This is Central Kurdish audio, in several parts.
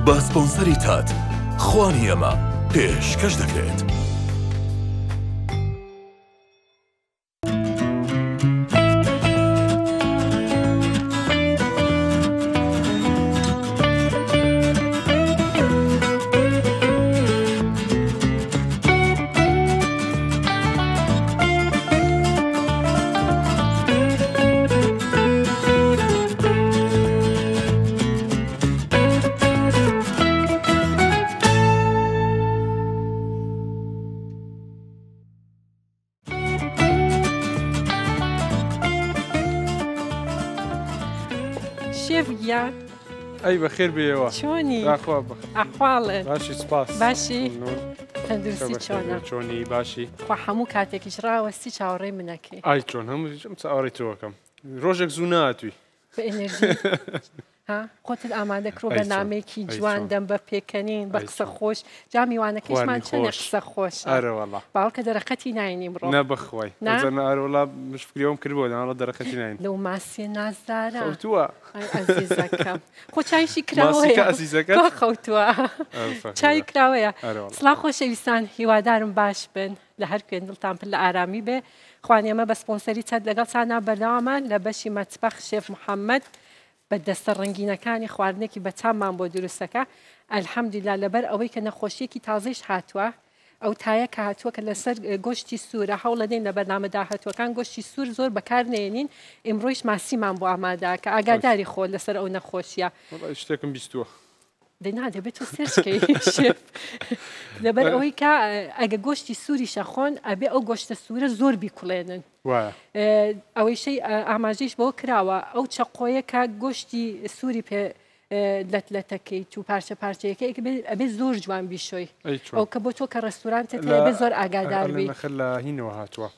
بە سپۆنسەری تات خوانی ئەمە پێشکەش دەکرێت. شێف گیان ئەی بەخێر بێەوە چۆنی ئەحواڵن باشی سپاس باشی تەندروستی چۆنە چۆنی باشی خوا هەموو کاتێکیش ڕاوەستی چاوەڕێی منەکەی ئای چۆن هەمووم چاوەڕێی تۆکەم ڕۆژێک زوو ناتووی بە ئێنەرژی خۆتت ئامادە کرۆ بە نامێکی جوان دەم بە پێکەنین بە قسە خۆش جا میوانەکەشمان چەندە قسە خۆش ئەرەوەڵا باوکە دەرەقەتی ناینی بڕۆ نە بەخوای ئەرۆڵا مشفریەوەم کردبووە دەڵە دەرەقەتی ناین لەو ماسیە نازدارە خەوتووە ئەزیزەکەم خۆ چایشی کراوەیە ئەزیزەکە خەوتووە چای کراوەیە سڵا خۆشەویستان هیوادارم باش بن لە هەر کوێن دڵتان پڕ لە ئارامی بێ خوانیەمە بە سپۆنسەری چەند لەگەڵ چانا بەردەوامان لە بەشی مەتبەخ شێف محەممەد بە دەستە ڕنگینەکانی خواردنێکی بە چامان بۆ دروستەکە ئەلحەمدولیلا لەبەر ئەوەی کە نەخۆشیەکی تازەیش هاتووە ئەو تایە کە هاتووە کە لەسەر گۆشتی سوورە هەوڵ دەین لە بەرنامەدا هاتووەکان گۆشتی سوور زۆر بەکار نێنین ئمڕۆیش ماسیمان بۆ ئامادا کە ئاگاداری خۆ لەسەر ئەو نەخۆشیە شتێکم بیستووە دەبێت تۆ سێرچکەی شێف لەبەر ئەوەی کە ئەگە گۆشتی سووری شەخۆن ئەبێ ئەو گۆشتە سوورە زۆر بیکوڵێنن ئەوەیشەی ئاماژەیش بەوە کراوە ئەو چەقۆیە کە گۆشتی سووری پێ لەتەکەی و پارچە پارچەیەکە ئەبێ زۆر جوان بیشۆی ئەو کە بۆ تۆ کە ڕستورانتت بێ زۆر ئاگاداربی لە هینەوە هاتووە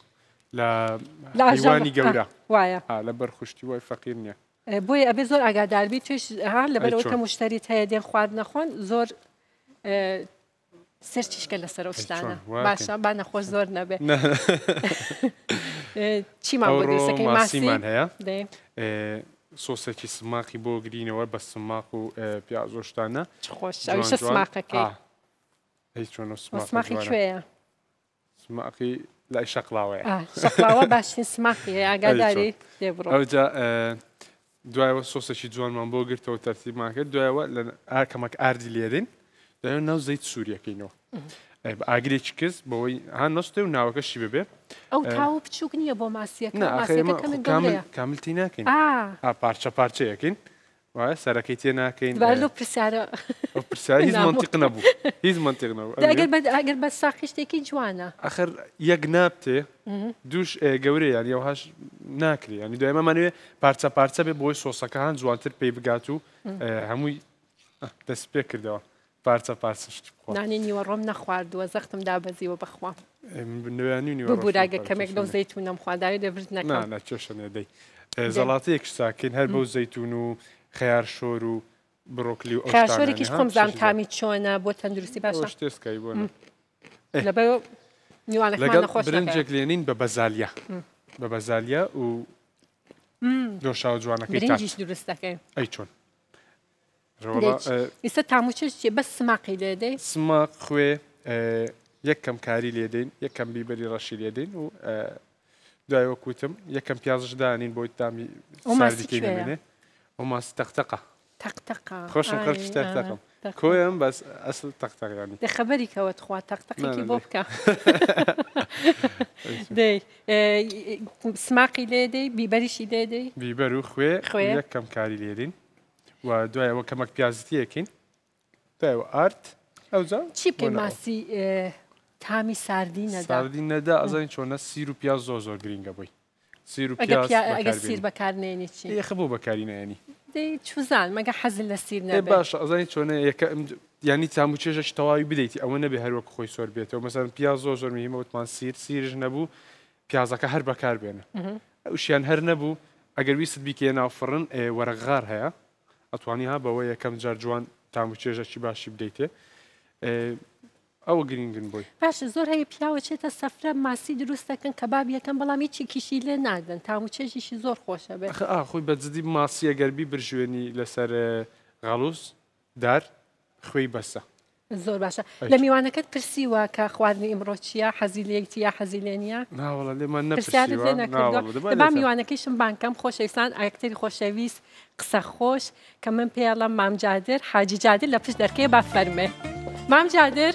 لە هیوانی گەورە وایە لە بەرخشتی وای فەقیر نییە بۆیە ئەبێ زۆر ئاگاداربی توێش لەبەرەوە کە مشتریت هەیە دێن خوارد نەخۆن زۆر سەرچیشکە لەسەر ئەو شتانە باشە با نەخۆش زۆر نەبێ چیمان بۆ دروستەکەی ماسیمان هەیە سۆسێکی سماقی بۆ گرینەوە بە سماق و پیازۆشتانە خۆشەویشە سماقەکەی سماقی کوێیە سماقی لای شەقلاوەیە شەقلاوە باشترین سماقی هەیە ئاگاداری دێبڕۆ ئەوجا دوایەوە سۆسێکی جوانمان بۆ گرتەوە تەرتیبمان کرد دوایەوە لە کەمەک ئاردی لێدەین دوایەوە ناو زەیت سووریەکەینەوە ئاگرێکی کەس بەوەی نەستێ و ناوەکەشی ببێ ئەو تاوە بچووک نییە بۆ ماسیەکە کاملتی ناکەین پارچە پارچەیەکەین وایە سەرەکەی تێ ناکەین پرسیارە هیچ منتیق نەبوو هیچ منتیق نەبوو ئەگەر بە ساقی شتێکی جوانە ئەخر یەک نابتێ دووش گەورەیە ینی ئەوهاش ناکری ینی دوایمەمانوێ پارچە پارچە بێ بۆی سۆسەکە هەن جوانتر پێی بگات و هەمووی دەست پێ کردەوە پارچە پارچەشت نانی نیوەڕۆم نەخواردووە زەختم دابەزیوە بەخوا نوێنی بوراگە کەمێک لەو زەیتونەم خوارداوی دەبرد نەکەم چێشەنێدەی زەڵاتەیەک ساکەین هەر بەو زەیتون و خەیار شۆر و بڕۆکلی و خەیارشۆرێکیش خۆم زانام تامی چۆنە بۆ تەندروستی باشە شتێسکای بۆ لەبەر میوانەکەمان نەخۆش برنجێک لێنین بە بەزالیا بە بەزالیا و دۆشاو جوانەکەی برنجیش دروست دەکەین ئەی چۆن ئێستا تاموچێش بەس سماقی لێدەی سماق خوێ یەکەم کاری لێدەین یەکەم بیبەری ڕەشی لێدەین و دوایەوە کوتم یەکەم پیازش دانین بۆی تامی ساردیکەی نمێنێ ئەو ماسی تەقتەقە خۆشم خەڵکی تەقتەقم کۆیەم بەس ئەسڵ تەقتەقیانی دەخەبەری کەوت خوا تەقتەقێکی بۆ بکە دەی سماقی لێدەی بیبەریشی لێدەی بیبەر و خوێ یەکەم کاری لێدەین و دوایەوە کەمەک پیازتیەکەین دوایەوە ئارد ئەوجا چی بکەین ماسی تامی ساردی نەدا ساردی نەدا ئەزانین چۆنە سیر و پیاز زۆر زۆر گرینگە بووی سیر و ئەگەر سیر بەکارنێنی چی یەخە بۆ بەکاری نێنی دەی چوزان مەگە حەزل لە سیر نەبێت باشە ئەزانین چۆنە ینی تاموچێژەش تەواوی بدەیتی ئەوە نەبێ هەروەکو خۆی سۆر بێتەوە مەسەن پیاز زۆر زۆر میهمە وتمان سیرش نەبوو پیازەکە هەر بەکار بێنە ئەوشیان هەر نەبوو ئەگەر ویست بیکە ناو فڕن وەرەغار هەیە ئەتوانی ها بەوە یەکەم جار جوان تاموچێژەکی باشی بدەیتێ ئەوە گرنگن بۆی باشە زۆر هەیە پیاوە چێتە سەفرە ماسی دروست دەکەن کەباب یەکەم بەڵام هیچی کیشی لێ نادەن تاموچێژیشی زۆر خۆشە بێت خۆی بەجددی ماسیە گەربی برژوێنی لەسەر غەڵوس دار خوێی بەسە زۆر باشە لە میوانەکەت پرسیوە کە خواردنی ئیمڕۆ چییە حەزیلەیەتی یا حەزیلێنە ناوەڵە لێمان نەپرسیوە میوانەکەیشم بانکەم خۆشەویستان ئاکتەری خۆشەویست قسە خۆش کە من پێڵم مام جادر حاجی جادر لە پشت دەرکەی با فەرمێ مام جادر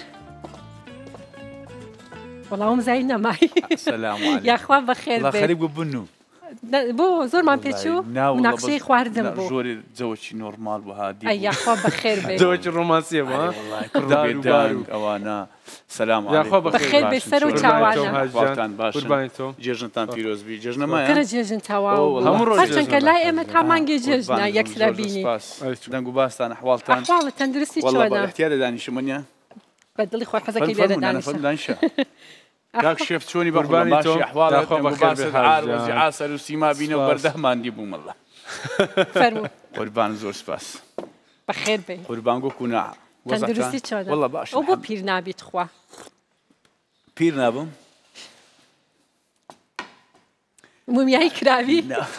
وەڵام زای نەمای یاخوا بەخێر خەریب ببن و بۆ زۆرمان پێچوو ناقشەی خواردن بۆ زۆری جەوەکی نۆرمال بۆ هادی یاخوا بەخێر بێ جەوەکی ڕۆمانسیە بە ئەوانە سەلام بەخێر بێ سەر و چاوانە باش جێژنتان پیرۆزبی جێژنەمایە کرە جێژن تەواو هەرچەندکە لای ئێمە تا مانگی جێژنە یەکسرە بینی دەنگ و باستان ئەحواڵتان ئەحواڵە تەندروستی چۆنە احتیارە دانیشتمەنیە بەدڵی خۆی حەزەکەی لێرە دانیشە کاک شێف چۆنی بەڕبانی ئەحواڵە عاسەر و سیما بینە و بەردەهماندی بوو مەڵە فەرموو قوربان زۆر سپاس بەخێر بێ قوربان گۆکونا تەندروستی چۆنە وەڵڵە باش ئەو بۆ پیر نابیت خوا پیر نابم مومیایی کراوی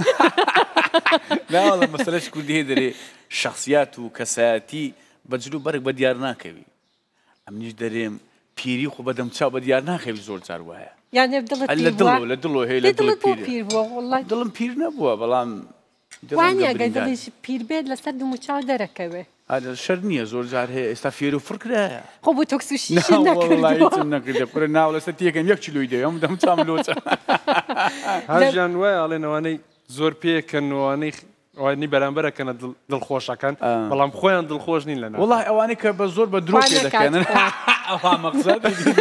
ناوەڵە مەسەلەش کوردی هەیە دەرێ شەخصیات و کەسایەتی بەجلو بەرگ بە دیار ناکەوی ئەمنیش دەرێم پیری خۆ بەدەم چاو بە دیار ناخەوی زۆر جار وایە یانێ لە دڵۆ هەیە لە دڵ پیر بووە وڵڵای دڵم پیر نەبووە بەڵام وانە ئەگەر دڵیش پیر بێت لەسەر دوموچاو دەرەکەوێ شەر نییە زۆر جار هەیە ئێستا فێر و فڕکرایە خۆ بۆ تۆکسوشیش نەکردووە پڕە ناو لەسەر تێکەم 1 کیلۆی دەوێ ئەم دەم چام لۆچە هەژیان وایە ئەڵێنەوانەی زۆر پێکەنەوانەی ئەوانی بەرامبەرەکەنە دڵخۆشەکان بەڵام خۆیان دڵخۆش نین لەنا وڵای ئەوانەی کە بە زۆر بە درۆ پێ دەکەنن ئەوها مەقسەد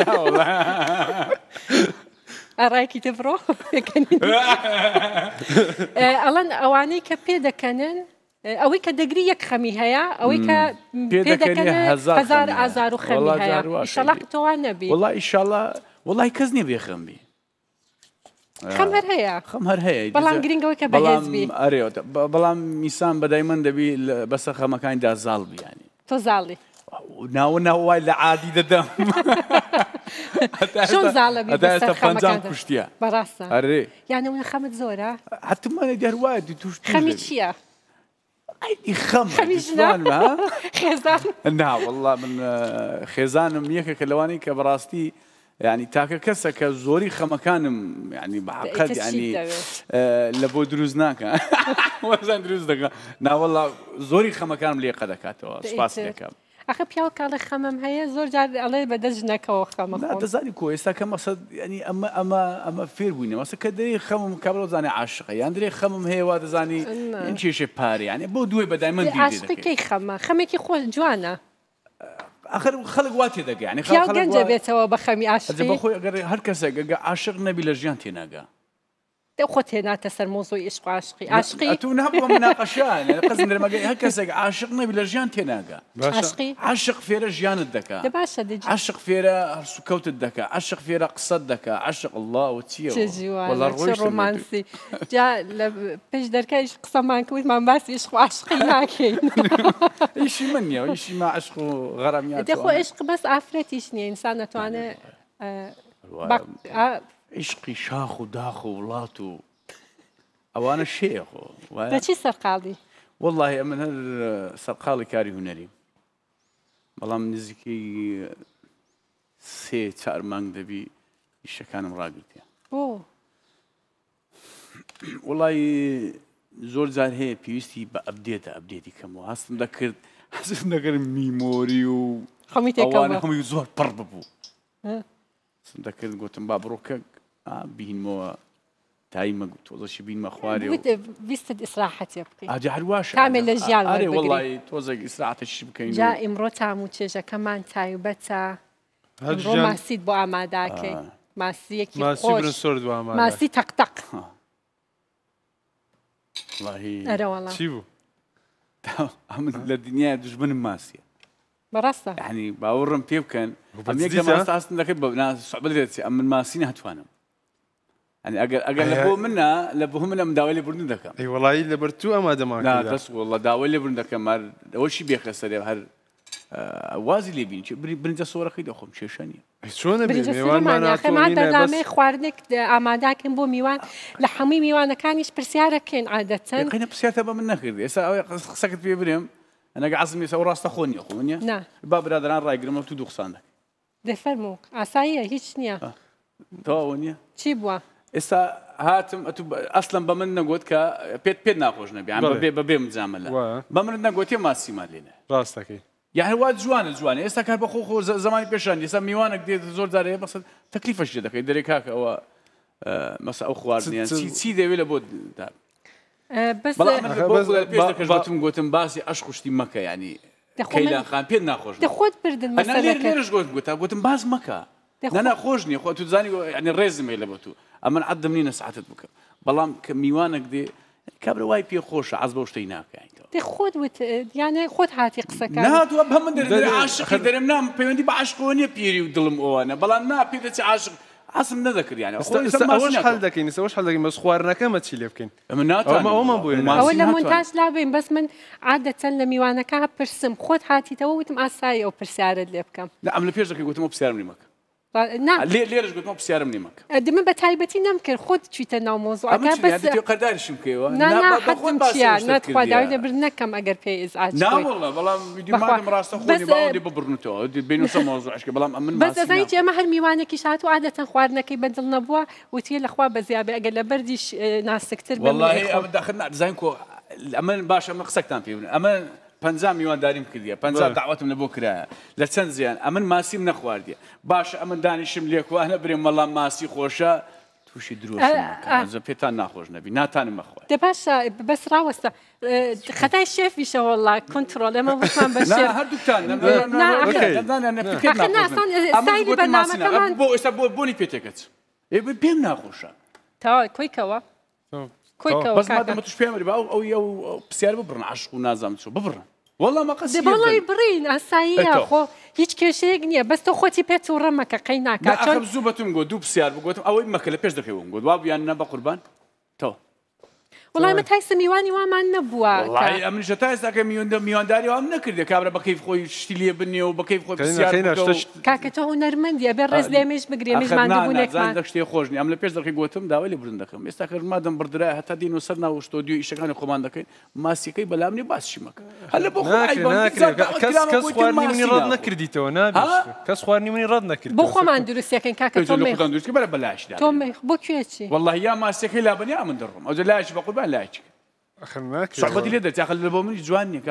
ئەڕایکی تبڕۆ ئەڵەن ئەوانەی کە پێ دەکەنن ئەوەی کە دەگری یەک خەمی هەیە ئەوەی کە پێ دەکەنن هەزار ئازار و خەمی هەیە ئیشەڵا قتەوە نەبی وڵای ئیشەڵا وڵای کەس نییە بێ خەمبی خەم هەر هەیە خەم هەر هەیە بەڵام گرنگەوەی کە بەهێزبی بەڵام میسان بەدای من دەبی بەسەر خەمەکانیدا زاڵ بیانی تۆ زاڵی ناوە ناوای لە عادی دەدەم چۆن زاڵە بی ئەستا پەنجام کوشتیە بەڕاستە ئەرێ یانەوە خەمت زۆرە حتممانە دەروایە توش خەمی چییە؟ خەم خێزان نا وەڵڵا من خێزانم یەکێکە لەوانەی کە بەڕاستی ینی تاکە کەسە کە زۆری خەمەکانم ینی بەحقەت ینی لە بۆ دروست ناکە وەزان دروست دەکە ناوەڵا زۆری خەمەکانم لێ قە دەکاتەوە سپاس دەکەم ئەخە پیاوە کاڵە خەمم هەیە زۆر جار ئەڵێ بەدەست ژنەکەەوە خەمە دەزانی کۆ ئێستا کە مەسەد ینی ئەمە فێر بووینە مەسە کە دەی خەمم کابڵ زانانی عاشقە یان درێ خەمم هەیە وا دەزانی ئەن کێشێ پارێ ینی بۆ دوێ بەدای من عاشقی خەمە خەمێکی خۆش جوانە آخر خەڵک وا تێدەگە ینی پیاو گەنجە بێتەوە بە خەمی عاشقی بەخۆی ئەگەر هەر کەسێک گەگە عاشق نەبی لە ژیان تێناگا خۆت هێناتە سەر مۆزۆی عشق و عاشقی عاشقی تو نابووە مناقەشان قەزم دەرمەگەی هەر کەسێک عاشق نەبی لە ژیان تێناگا عاشقی عاشق فێرە ژیانت دەکا باشە عاشق فێرە هەرسوکەوتت دەکا عاشق فێرە قسەت دەکا عاشق الله و چییە ڕۆمانسی جا لە پێش دەرکەیش قسەمان کەوتمان باسی عشق و عاشقی ناکەین ئیشی من نییە ئیشی ما عشق و غەرەمیات دەخۆ عشق بەس ئافرەتیش نییە ئینسان نەتوانێت عشقی شاخ و داخ و وڵات و ئەوانە شێخۆ دەچی سەرقاڵی وەڵڵاهی ئەمن هەر سەرقاڵی کاری هونەری بەڵام نزیکی 3-4 مانگ دەبی ئیشەکانم ڕاگرتیە وەڵی زۆر جار هەیە پێویستی بە ئەبدێتی کەمەوە هەستم دەکرد میمۆری و ئەوانە هەمووی زۆر پڕ ببوو دەکرد گوتم با بڕۆکە بینمەوە تایمە تۆزەشی بینمە خوارێ ویستت ئیسراحەتی بکەیت ئاجا هەرواشە کامل لە ژیان ئەرێ وەڵی تۆزێک ئیسراحەتەشی بکەین جا ئیمڕۆ تام و چێژەکەمان تایبەتە ئیمڕۆ ماسیت بۆ ئاماداکەی ماسیەکی خۆش ماسی تەقتەق ئەرە وەڵام چی بوو؟ لە دنیای دژمنم ماسیە بەڕاستە یعنی باوەڕم پێ بکەن ئەم یەک لە ماستە ئاستن دەکەێت بە سوعبە دێتی ئەم من ماسی ناتوانم ئەگەر لە بۆ منە لە بۆ منە داوای لێ بردن دەکەم وڵایی لەبەر تو ئەمە دەمان دەست وڵە داوای لێ بردن دەکەم ئەوەشی بێخە سەرێ هەر وازی لێ بین برنجە سۆرەکەی دەخۆم کێشە نیە چۆنە میوانمان بەرنامەی خواردنێک ئاماداکەن بۆ میوان لە هەمووی میوانەکانیش پرسیارەکەین عادەتەن قینە پرسیارتە بە من نەکردی ئێستا ئەوەی قسەکەت پێ برێم ئەنەگە عەزم ئێستا ئەو ڕاستە خۆ نییە خۆ با برادران ڕایگرمە تو دووخسانە دەفەرموو ئاساییە هیچ نییە تەواو نییە چی بووە ئێستا هاتم ئەسڵم بە من نەگوت کە پێت ناخۆش نەبی بەبێ مجاملە بە منت نەگوتێ ماسیمان لێنە ڕاستەکەی یعنی وا جوانە ئێستا کار بە خۆ زمانی پێشان ئێستا میوانێک دێت زۆر جارەیە بەسەر تەکلیفەش لێ دەکەی دەرێ کاکە ئەوە مەسە ئەو خواردنیان چی دەوێت لە بۆ بەڵام گوتم باسی عەشق و شتی مەکە ینی کەیلاخان پێت ناخۆش دەخۆت بردن لێرەش گوتم باز مەکە نەخۆش نییە خۆ تو زانی ینی ڕێزمێ لە بۆ تو ئەمن عەدەم نینە سعاتت بکەم بەڵام کە میوانێک دێ کابرا وای پێ خۆشە عەز بەو شتەی ناکەیتەوە خۆت یانە خۆت هاتی قسەکە ناتوە بە من عاشقی دەرم نام پەیوەندی بە عاشقەوە نییە پیری و دڵم ئەوانە بەڵام نا پێ دەچی عاشق عەزم نەدەکرد یانە ئەوەش هەڵ دەکەین ئەوەش هەڵ دەکەین بەس خواردنەکەمە چی لێ بکەین ئەمە بووین ئەوە لە مونتاژ لابین بەس من عادەتەن لە میوانەکە پرسم خۆت هاتیتەوە وتم ئاسایی ئەو پرسیارت لێ بکەم ئەم لە پێش دەکەی گوتم پرسیارم نیمەکە لێرەش گوتم پرسیارم نیمەکە دمە بە تایبەتی نەمکرد خۆت چیتە ناو مۆزوعەکە بەس قەرداریشم بکەوە ناتخواداوی لەبر نەکەم ئەگەر پێی ئزعاج ناوەڵڵە بەڵام ویدیۆمانم ڕاستە خۆنی باوەندی ببڕنەوە بینوسە مۆزوعشکە بەڵام ئەمن بەس دەزانیت ئێمە هەر میوانێکی هات و عادەتەن خواردنەکەی بەدڵ نەبووە وتیە لەخوا بەزیابێ ئەگەر لە بەردیش ناسکتر وەڵڵاهی ئەمە داخل نازانین کۆ ئەمە باشە ئەمە قسەکتان پێ بن ئەمە 50 میوانداریم کردیە 50 داواتم لە بۆ کرایە لە چەند زیان ئەمن ماسیم نەخواردیە باشە ئەمن دانیشم لێکوانە برێ مەڵام ماسی خۆشە تووشی درۆشە پێتان ناخۆش نەبی ناتانم مەخوارد دە باشە بەس ڕاوەستە خەتای شێفیشە وەڵڵا کۆنتڕۆڵ ئەمە بتان بە شێف هەردووکتان بۆ ئێستا بۆنی پێتێکەچ پێم ناخۆشە تا کۆیکەوە بەس مادەمە توش پێم ئەو پرسیار ببڕن عاشق و نازانم چۆ ببڕن وەڵڵا مەقەسی بەڵی بڕین ئاساییە خۆ هیچ کێشەیەک نییە بەس تۆ خۆتی پێت و ڕەمەکە قەی ناکات چۆن زوو بەتم گۆ دوو پرسیار بگوتم ئەوەی مەکە لە پێش دەکەوم گوت وا بیان نە بە قوربان تۆ وڵای مە تایسە میوانی وامان نەبووە ئەمنیشە تا ئێستاکە میوانداری وام نەکردێ کابرا بە کەیف خۆی شتی لێ بنێ و بە کەیف خۆی کاکە تۆ هونەرمەندیە بێ ڕێز لێمەش بگرێ میزماندەبوونێکمان شتێ خۆش نیە ئەم لە پێش دەکەی گوتم داوای لێ بردن دەکەم ئێستا کە مادەم بردرای هەتا دین و سەر ناو ستۆدیۆ ئیشەکانی خۆمان دەکەین ماسیەکەی بەلام نێ باسشی مەکە هەر لە بۆ کەس خواردنی منی ڕەت نەکردیتەوە کەس خواردنی منی ڕەت نەکرد بۆ خۆمان دروستەکەین کاکە تۆ بەرە بەلاشدا تۆ بۆ کوێچی وەڵڵاهی یا ماسیەکەی لابنیا من دەڕۆم ئەو لایەکی بە قوربان لایەکی صعبەتی لێ دەرتیاخل لە بۆ منی جوان نییە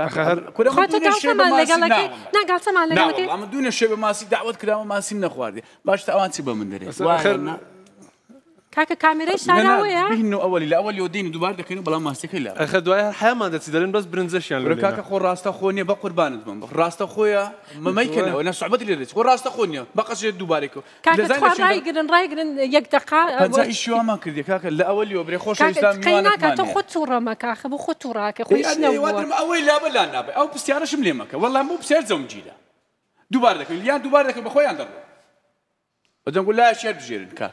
ئەمە دوونە شێ بە ماسی داوت کراوە ماسیم نەخواردی باشتە ئەوان چی بە من دەرێت کاکە کامێرەی شاراوەیە بین ئەوەلی لە ئەوەلی و دین دووبار دەکەین و بەڵام ماسیەکەی لە ئەخە دوای حیامان دەچی دەرێن بەس برنجەشیان لە کاکە خۆ ڕاستە خۆ نییە بە قوربانت بم ڕاستە خۆیە مەمەیکەنەوە نە صعبەتی لێ دەچ خۆ ڕاستە خۆ نییە بەقەشێت دووبارێکەوە ڕایگرن یەک دقا ئیشیوامان کردی کاکە لە ئەوەلی و برێ خۆش تۆ خۆت تووڕەمە کاخە بۆ خۆت تووڕاکە خۆی ئەوەی لابە لا نابێ ئەو پرسیارەشم لێ مەکە وەڵام بۆ پرسیار زەونجیدا دووبار دەکەین یان دووبار دەکەن بە خۆیان دەڕێ بەدەنگو لای شێر بژێرن کاک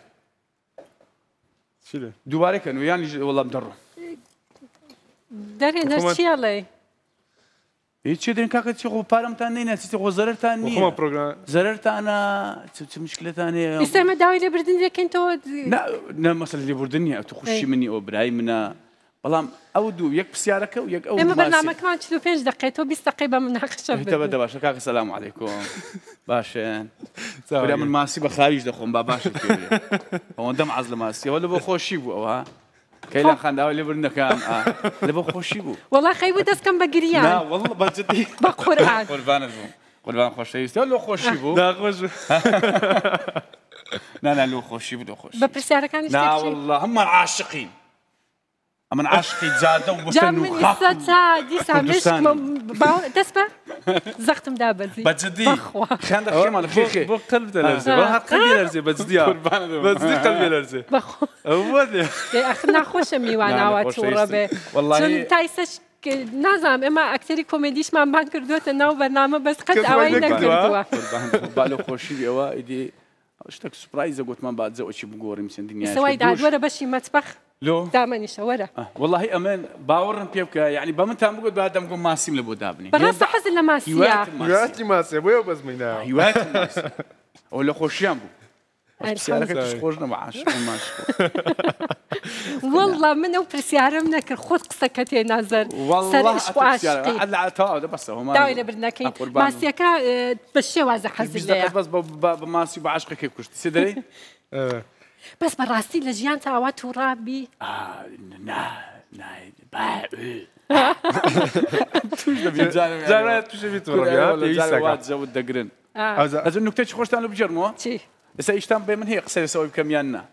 دووبارەکەن و یان وەڵام دەڕۆ دەرێنە چیاڵێ هیچ چێ دێن کاکە چی خۆ پارەمتان نەیناچیتە خۆ زەرەرتان نییە زەرەرتانە چ مشکلتان هەیە ئێستامە داوای لێبردن دەکەین تۆ نە مەسەلە لێبوردن نییە تو خوشی منی ئەو برای منە بەڵام ئەو دوو یەک پرسیارەکە و یەک ئەو ئێمە بەرنامەکەمان 45 دقیقە 20 دقیقە بە مناقەشە بێتە باشە کاکە سەلام عەلەیکوم باشن من ماسی بە خاویش دەخۆم با باشە ئەوەندەم عەز لە ماسیەوە لە بۆ خۆشی بوو ئەوە کەیلا خانداوە لێبردنەکەم لە بۆ خۆشی بوو وەڵا خەی بوو دەستکەم بە گریان بە قورئان قوربانت بووم قوربان خۆشەویستیەوە لۆ خۆشی بوو نا لۆ خۆشی بوو لۆ خۆش بە پرسیارەکانی ناوەڵڵا هەممان عاشقین ئەمن عاشقی جادە و بستن و دەست بە زەختم دابەزی بەجددی خیان دەخێمان لەخێ بۆ قەلب دەلەرزێ قەلبی لەرزێ بەجددیە بەجددی قەلبی لەرزێ ناخۆشە میواناوە تووڕە بێ چون تایسەش نازانم ئێمە ئەکتەری کۆمێدیشمان بان کردوێتە ناو بەرنامە بەس قەت ئەوەی نەکردووە با لە خۆشی ئەوە ئیدی شتێک سوپرایزە گوتمان بادجەوەچی بگۆڕیم چەندینیان سەوای دادوەرە بەشی مەتبەخ دامەنیشە وەرە وەڵڵاهی ئەمن باوەڕم پێ بکە یعنی بە منتان بگوت با دەمگۆ ماسیم لە بۆ دابنی بەڕاستە حەزت لە ماسیە هیواتی ماسیە بۆیە بەزمەینە هیواتی ماسی ئەو لە خۆشییان بوو پرسیارەکە توش خۆش نەماش والله من ئەو پرسیارم نەکرد خۆت قسەکە تێنازەر داوای لە برنەکەی ماسیەکە بە شێوازە حەزت لێیە بەس بە ماسی بە عاشقەکەی کوشتی سێ دەرێ بەس بەڕاستی لە ژیان تاوا تووڕابی جەوت دەگرن ئەز نوکتێکی خۆشتان لە بجەرمەوە ئێستا ئیشتان بێ من هەیە قسەی بکەمیان نا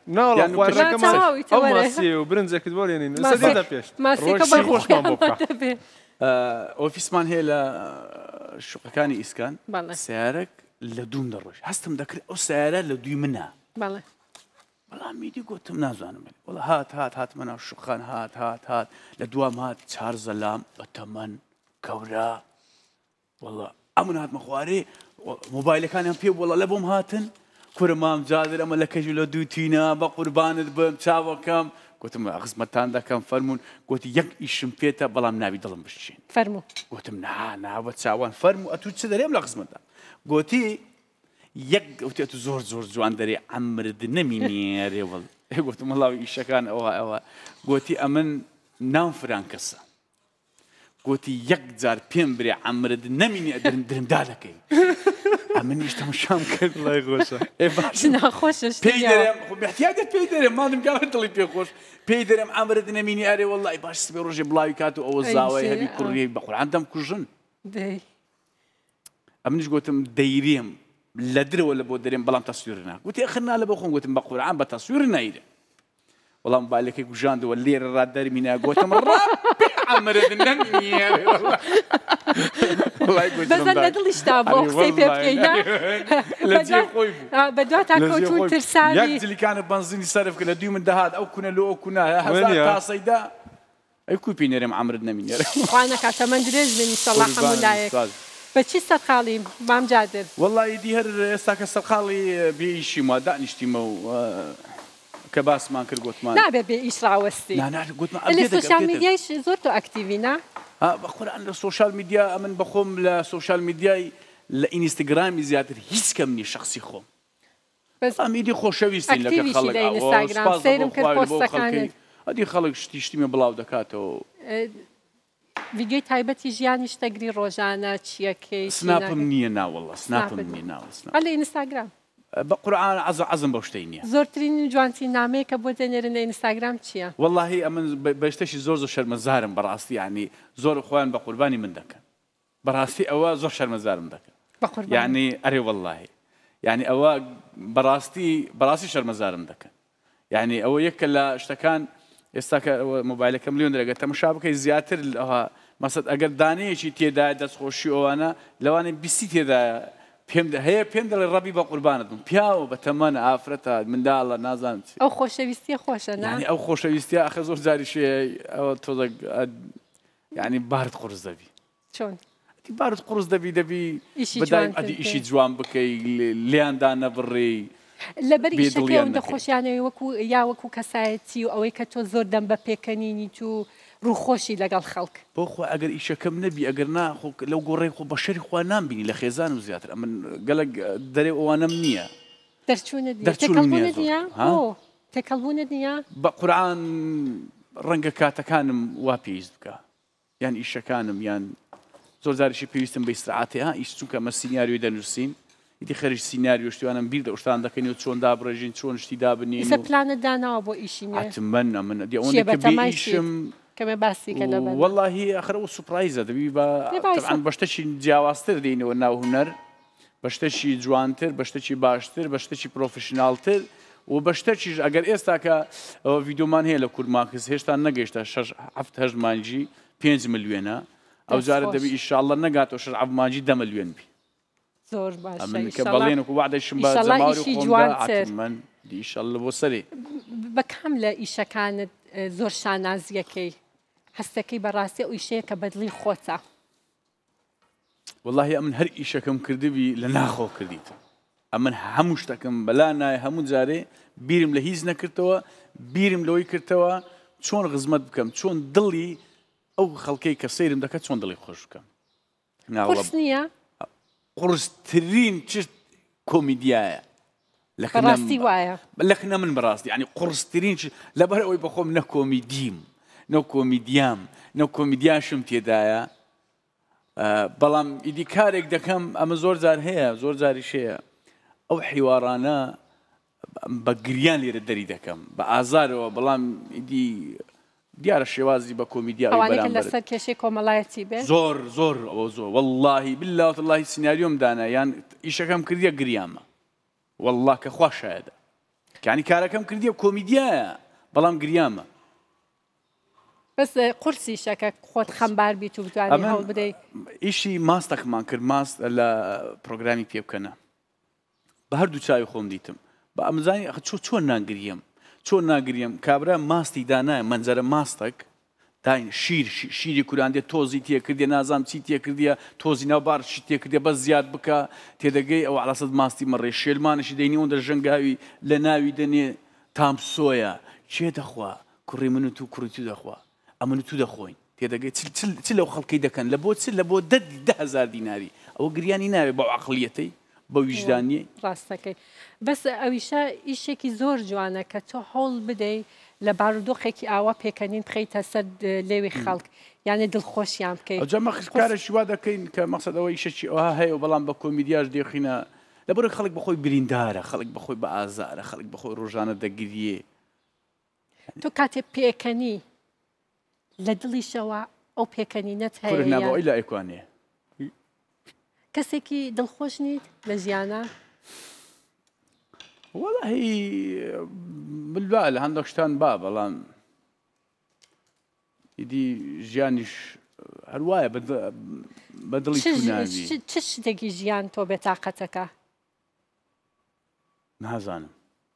ماسی و برنجێکت بۆ لێنین پێش خۆشمان بۆ ئۆفیسمان هەیە لە شوقەکانی ئیسکان سیارێک لە دووم دەڕۆژ هەستم دەکرێت ئەو سیارە لە دوی منە بەڵام میدی گوتم نازانم وڵا هات منە شوقان هات لە دوام هات چار زەلام بە تەمەن کەورە وڵا ئەمن هاتمە خوارێ مۆبایلەکانیان پێ وڵا لە بۆم هاتن کورە مام جادر ئەمە لە کەژ لە دووتینە بە قوربانت بم چاوەکەم گوتم خزمەتتان دەکەم فەرمونون گوتی یەک ئیشم پێێتە بەڵام ناوی دڵم بشین فەرموو گوتم ناوە چاوان فەرموو ئەتو چ دەرێم لە خزمەتدا گوتی یەک گوتێت زۆر جوان دەرێ ئەمرد نەمینێرێ وڵ گوتم وڵاوی ئیشەکان ئەوە گوتی ئەمن ناو فران کەسە گوتی یەک جار پێم برێ ئەمرد نەمینێ درمدا دەکەی ئەمن نیشتم شام کرد لای خۆشە ناخۆشش پێی دەرێم احتیاجت پێی دەرێم مادم گاوە دڵی پێ خۆش پێی دەرێم ئەمرد نەمینی ئەرێ وەڵی باش سبێ ڕۆژێ بڵاوی کات و ئەوە زاوای هەبی کوڕی بە قورئان دەم کوژن ئەمنیش گوتم دەیرێم لە درەوە لە بۆ دەرێم بەڵام تەسویر نا گوتی ئەخرنا لە بۆ خۆم گوتم بە قورئان بە تەسویر نایرێ وەڵام مۆبایلەکەی کوژاندەوە لێرە ڕات دەرمینە گوتم ڕاپێ ئەمرد نەمینێرێ بەزەن لە دڵیشتا بۆ قسەی پێ بکەینا بەدوا تا کەوتون ترسانی یەک جلیکانە بەنزینی سەرف کرد لە دوی من دەهات ئەو کونە لە ئەو کونە هەزار تاسەیدا ئەی کوی پێینێرم ئەمرد نەمینێرێ خوا نەکاتە من درێژ بێنی ئینشەڵڵا هەموو لایەک بەچی سەرقاڵی مام جادر وەڵی دی هەر ئێستا کە سەرقاڵی بێئیشی ما دانیشتیمە و کە باسمان کرد گوتمان نابێ بێ ئیش ڕاوەستی لە سۆشیال میدیایش زۆر تۆ ئەکتیڤی نا بەقورئان لە سۆشیال میدیا ئەمن بەخۆم لە سۆشیال میدیای لە ئینستاگرامی زیاتر هیچ کەم نییە شخصی خۆم ئەمیدی خۆشەویستین لەگەڵ خەڵک سەیرم کرد پۆستەکانت ئەدی خەڵک شتیمە بڵاو دەکاتەوە ڤیدیۆی تایبەتی ژیانی شتەگری ڕۆژانە چیەکەی سناپم نییە ناوەڵە سناپم نییە ناوە لە ئینستاگرام بە قورئان عەزم بەو شتەی نییە زۆرترین جوانترین نامەیە کە بۆ دێنێرن لە ئینستاگرام چییە؟ وەڵڵاهی ئەمن بە شتێکی زۆر شەرمەزارم بەڕاستی یعنی زۆر خۆیان بە قوربانی من دەکەن بەڕاستی ئەوە زۆر شەرمەزارم دەکەن یعنی ئەرێ وەڵڵاهی یعنی ئەوە بەڕاستی شەرمەزارم دەکەن یعنی ئەوە یەکە لە شتەکان ئێستا کە مۆبایلەکەم لێون دەرەگە تەماشا بکەی زیاتر مەسەد ئەگەر دانەیەکی تێدایە دەستخۆشی ئەوانە لەوانێ بیستی تێدایە هەیە پێم دەڵێ ڕەبی بە قوربانت بم پیاوە بە تەمەنە ئافرەتە منداڵە نازانم ئەو خۆشەویستیە خۆشە ینی ئەو خۆشەویستیە ئەخە زۆر جاری شوێ ئەوە تۆ ینی بارت قورس دەبی چۆن بارت قورس دەبی بەدای ئەدی ئیشی جوان بکەی لێیاندا نەبڕی لەبەری شەکەوە خۆشیانەوەی وەکو کەسایەتی و ئەوەی کە تۆ زۆر دەم بە پێکەنینی تو ڕووخۆشی لەگەڵ خەڵک بۆ خۆ ئەگەر ئیشەکەم نەبی ئەگەر ناخۆ لەو گۆڕێ خۆ بە شەری خوا نامبینی لە خێزان و زیاتر ئەمن گەلک دەرێ ئەوانەم نییە تێکەڵبوونت نییە بە قورئان ڕەنگە کاتەکانم وا پێویست بکە یان ئیشەکانم یان زۆر جاریشی پێویستم بە ئیسراحەتێ ئیش چونکە ئەمە سیناریۆی دەنووسین ئیدی خەریج سیناریۆ شتیوانم بیر لە شتان دەکەنی و چۆن دابڕێژین چۆن شتی دابنین پلانت داناوە بۆ ئیشی من ئەوەیشم کەمێ باسی کە لەبەر وەڵڵاهی ئەخرەوە سوپرایزە دەبی بەطبعاً بە شتێکی جیاوازتر دێنەوە ناو هونەر بە شتێکی جوانتر بە شتێکی باشتر بە شتێکی پرۆفشناڵتر و بە شتێکیش ئەگەر ئێستا کە ڤیدیۆمان هەیە لە کورماکس هێشتا نەگەیشتە 7 مانجی 5 ملیۆنە ئەو جارە دەبی ئیشاڵڵە نەگاتەوە 6 مانجی 10 ملیۆن بی زۆر باشە کە بەڵێن و وعدەشم بە زەماوەری خۆمدا من ئیشاڵڵە بۆ سەرێ بە کام لە ئیشەکانت زۆر شانازیەکەی هەستەکەی بەڕاستی ئەو ئیشەیە کە بەدڵی خۆتە وەڵڵاهی ئەمن هەر ئیشەکەم کردبی لە ناخۆ کردیتە ئەمن هەموو شتەکەم بەلا نایە هەموو جارێ بیرم لە هیچ نەکردەوە بیرم لەوەی کردەوە چۆن خزمەت بکەم چۆن دڵی ئەو خەڵکەی کە سەیرم دەکات چۆن دڵی خۆش بکەم قورس نییە قورسترین چ کۆمیدیایە بەڕاستی وایە لەخنە من بەڕاستی یعنی قورسترین لەبەر ئەوەی بەخۆم نە کۆمیدیم نە کۆمیدیام نە کۆمیدیاشم تێدایە بەڵام ئیدی کارێک دەکەم ئەمە زۆر جار هەیە زۆر جاریش هەیە ئەو حیوارانە بە گریان لێرە دەری دەکەم بە ئازارەوە بەڵام ئیدی دیارە شێوازی بە کۆمیدیا ئەوانەی لەسەر کێشەی کۆمەڵایەتی بێت زۆر زۆر ئەوە زۆر وەڵڵاهی بالله وتەڵڵاهی سیناریۆم دانا یان ئیشەکەم کردیە گریامە والله کە خوا شایەدە کانی کارەکەم کردیە کۆمیدیایە بەڵام گریامە بەس قورسی شەکە خۆت خەمبار بیت و بتوانێت هەوڵ بدەیت ئیشی ماستەکەمان کرد ماست لە پرۆگرامی پێ بکەنە بە هەردوو چاوی خۆم دیتم بە ئەمزانی چۆن ناگریم چۆن ناگریم کابرا ماستی دانایە منجەرە ماستەک داین شیری کوراندێت تۆزی تێکردێ نازام چی تێکردیە تۆزی ناوبار چی تێکردێ بەس زیاد بکە تێدەگەی ئەو عەڵەسەد ماستی مەڕێ شێلمانشی دەینی ئەوەندە ژەنگاوی لە ناوی دەنێ تام سۆیە چێ دەخوا کوڕی من و تو کوڕی تو دەخوا ئەمن تو دەخۆین تێدەگەی چ لەو خەڵکەی دەکەن لە بۆ چ لە بۆ 10,000 دیناری ئەوە گریانی ناوێت بەو عەقڵیەتەی بە ویژدانیە ڕاستەکەی بەس ئەویشە ئیشێکی زۆر جوانە کە تۆ هەوڵ بدەیت لە بارودۆخێکی ئاوا پێکەنین بخەیتە سەر لێوی خەڵک یانێ دڵخۆشیان بکەیت ئەوجا کارێکی وا دەکەین کە مەقسەد ئەوە ئیشەکی ئەوها هەیە و بەڵام بە کۆمیدیاش دێخینە لەبەرە خەڵک بەخۆی بریندارە خەڵک بەخۆی بە ئازارە خەڵک بەخۆی ڕۆژانە دەگریێ تۆ کاتێ پێکەنی لە دڵیشەوە ئەو پێکەنینەت هەیە ناوەی لە ئەیکوانێ کەسێکی دڵخۆش نیت لە ژیانە وەڵاهی بلوا لە هەندێک شتان با بەڵام ئیدی ژیانیش هەروایە بە دڵی ناوی چ شتێکی ژیان تۆ بێتاقەتەکە نازانم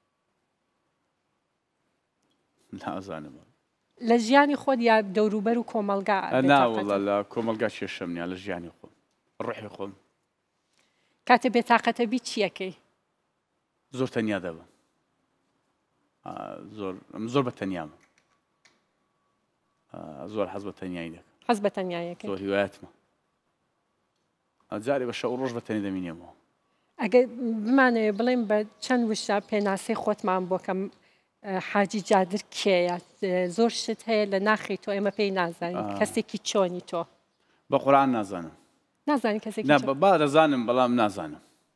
لە ژیانی خۆت یا دەوروبەر و کۆمەلگا ناوەڵە لە کۆمەلگا کێشەم نیە لە ژیانی خۆم ڕوحی خۆم کاتێ بێتاقەتە بی چیەکەی زۆر تەنیا دەبم زۆر بە تەنیامە زۆر حەز بە تەنیایی دەکەم حەز بە تەنیایەکەی زۆر هیوایەتمە جارێ بە شەو ڕۆژ بە تەنی دەمینێمەوە ئەگەر بمانەوێ بڵێم بە چەند وشە پێناسەی خۆتمان بۆ کەم حاجی جادر کێیە زۆر شت هەیە لە ناخی تۆ ئێمە پێی نازانین کەسێکی چۆنی تۆ بە قورئان نازانم نازانی کەسێکی با دەزانم بەڵام نازانم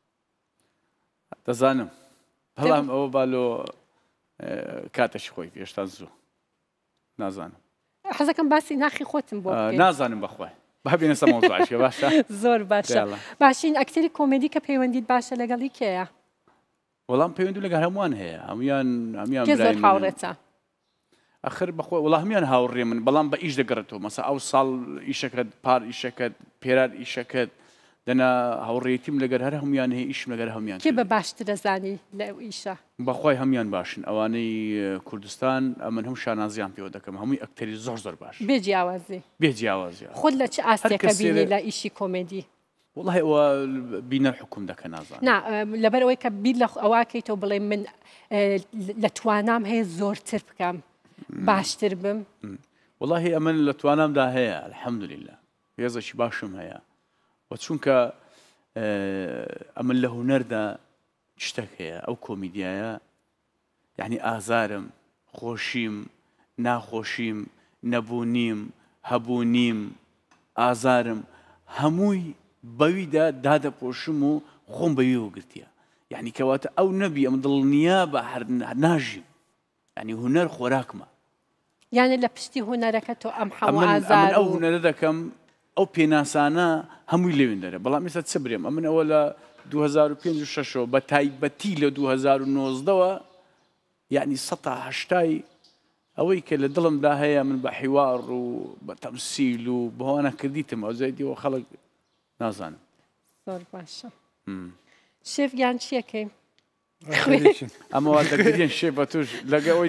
دەزانم بەڵام ئەوە بالۆ کاتەشی خۆی پێشتا زوو نازانم حەزەکەم باسی ناخی خۆتم بۆ نازانم بەخوای بابێنە سەر مۆزوعێکە باشە زۆر باشە باشین ئەکتەری کۆمێدی کە پەیوەندیت باشە لەگەڵی کێیە وەڵام پەیوەندی لەگەڵ هەمووان هەیە هەمویان زۆر هاوڕێتە ئەخر بەخۆی وەڵام هەمیان هاوڕێ من بەڵام بە ئیش دەگەڕێتەوە مەسا ئەو ساڵ ئیشەکەت پار ئیشەکەت پێرار ئیشەکەت دەنا هاوڕێتیم لەگەر هەر هەمویان هەیە ئیشم لەگەر هەمویان کێ بە باشتر دەزانی لە ئیشە بەخوای هەمویان باشن ئەوانەی کوردستان ئەمن هەم شانازیان پێوە دەکەم هەمووی ئەکتەری زۆر باش بێجیاوازی بێجیاوازی خۆت لە چ ئاستێکە بینی لە ئیشی کۆمێدی وڵی ئەوە بینە حکوم دەکە نازان لەبەر ئەوەی کە بیر لە ئەوواکەیتەوە بڵێ من لە توانام هەیە زۆرتر بکەم باشتر بم وڵی ئەمن لە توانامدا هەیە الحەمدولله هێزەکی باشم هەیە و چونکە ئەمن لە هونەردا شتێک هەیە ئەو کۆمیدیایە یعنی ئازارم خۆشیم ناخۆشیم نەبوونیم هەبوونیم ئازارم هەمووی بەویدا دادەپۆشم و خۆم بەوی وەگرتیە یعنی کەواتە ئەو نەبی ئەم دڵنیا بە هەر ناژیم ینی هونەر خۆراکمە یانە لە پشتی هونەرەکە تۆ ئەم هەموو ئازار ئەو هونەرە دەکەم ئەو پێناسانە هەمووی لێوین دەرێ بەڵام ئێستا چ برێم ئەمن ئەوە لە 2005 بە تایبەتی لە 2019ەوە یعنی 180 ئەوەی کە لە دڵمدا هەیە من بە حیوار و بە تەمسیل و بەوانە کردیتم ئەو زایدیەوە خەڵک نازانم زۆر باشە شێفگیان چیەکەی ئەمەوە دەگرین شێ بە توش لەگە ئەوی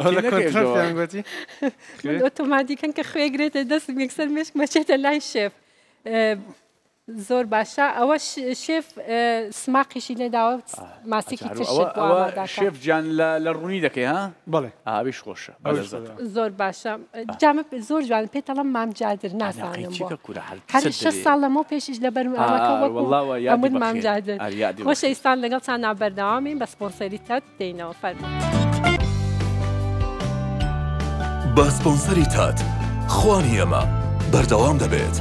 ئۆتۆماتیکەن کە خوێگرێتە دەست یەکسەر مێشک مەچێتە لای شێف زۆر باشە ئەوە شێف سماقیشی لێداوە ماسێکی ترشت بۆ ئامادەکە شێف گیان لە ڕوونی دەکەی ها بەڵێ ئاویش خۆشە زۆر باشە جامە زۆر جوان پێتەڵم مامجادر ناسانم هەر 6 ساڵ لەمە پێشیش لە بەرمەوەکە ئەمون مامجادر خۆشە ئیسان لەگەڵ چان نابەردەوامی بە سپۆنسەری تەت دێنەوە فەرموو بە سپۆنسەری تات خوانی ئەمە بەردەوام دەبێت.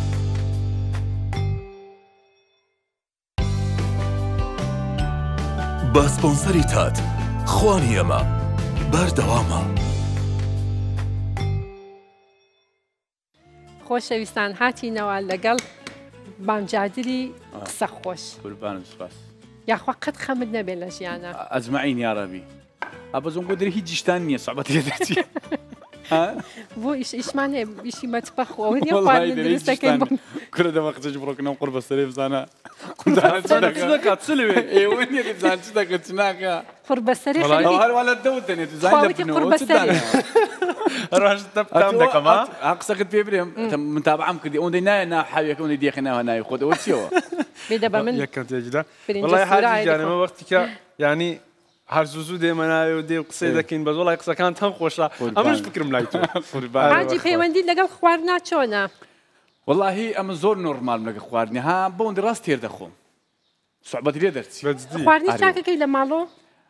بە سپۆنسەری تات خوانی ئەمە بەردەوامە. خۆشەویستان هاتینەوە لەگەڵ مامجادری قسە خۆش یاخوا قەت خەمت نەبێت لە ژیانە ئەجمعین یا ڕەبی ئابەزۆن بۆ دەری هیچ جیشتان نییە سوحبەتی لێ دەچی بۆ ئیشمان هەیە ئیشی مەتبەخەوە نیە خواردن دروستەکەین کورە دەمە قسەش بڕۆکەنەوە قڕ بەسەرێ بزانە چ لەوێ ئێوە نیە بزان چ دەکەت چ ناکە قڕ بەسەرێ هەروە لە دەوت دەنێت قسەکەت پێ برێم متابعەم کردی ئەوەندەی نایە ناحاویەکە ئەوەندەی دێخێناوە ناوی خۆت ئەوە چیەوە بێدە بە من یەکەم تێجدا وەڵای حاجیانەمە وەختیکە یعنی هەر زوو دێمە ناوێ و دێ و قسەی دەکەین بە زۆڵای قسەکان هەم خۆشە ئەمەش بکرم لای تۆ حاجی پەیوەندی لەگەڵ خواردنا چۆنە واللهی ئەمە زۆر نۆرمالم لەگە خواردنی ها بەوەندی ڕاست تێر دەخۆم سوحبەتی لێ دەرچی خواردنی چاکەکەی لە ماڵۆ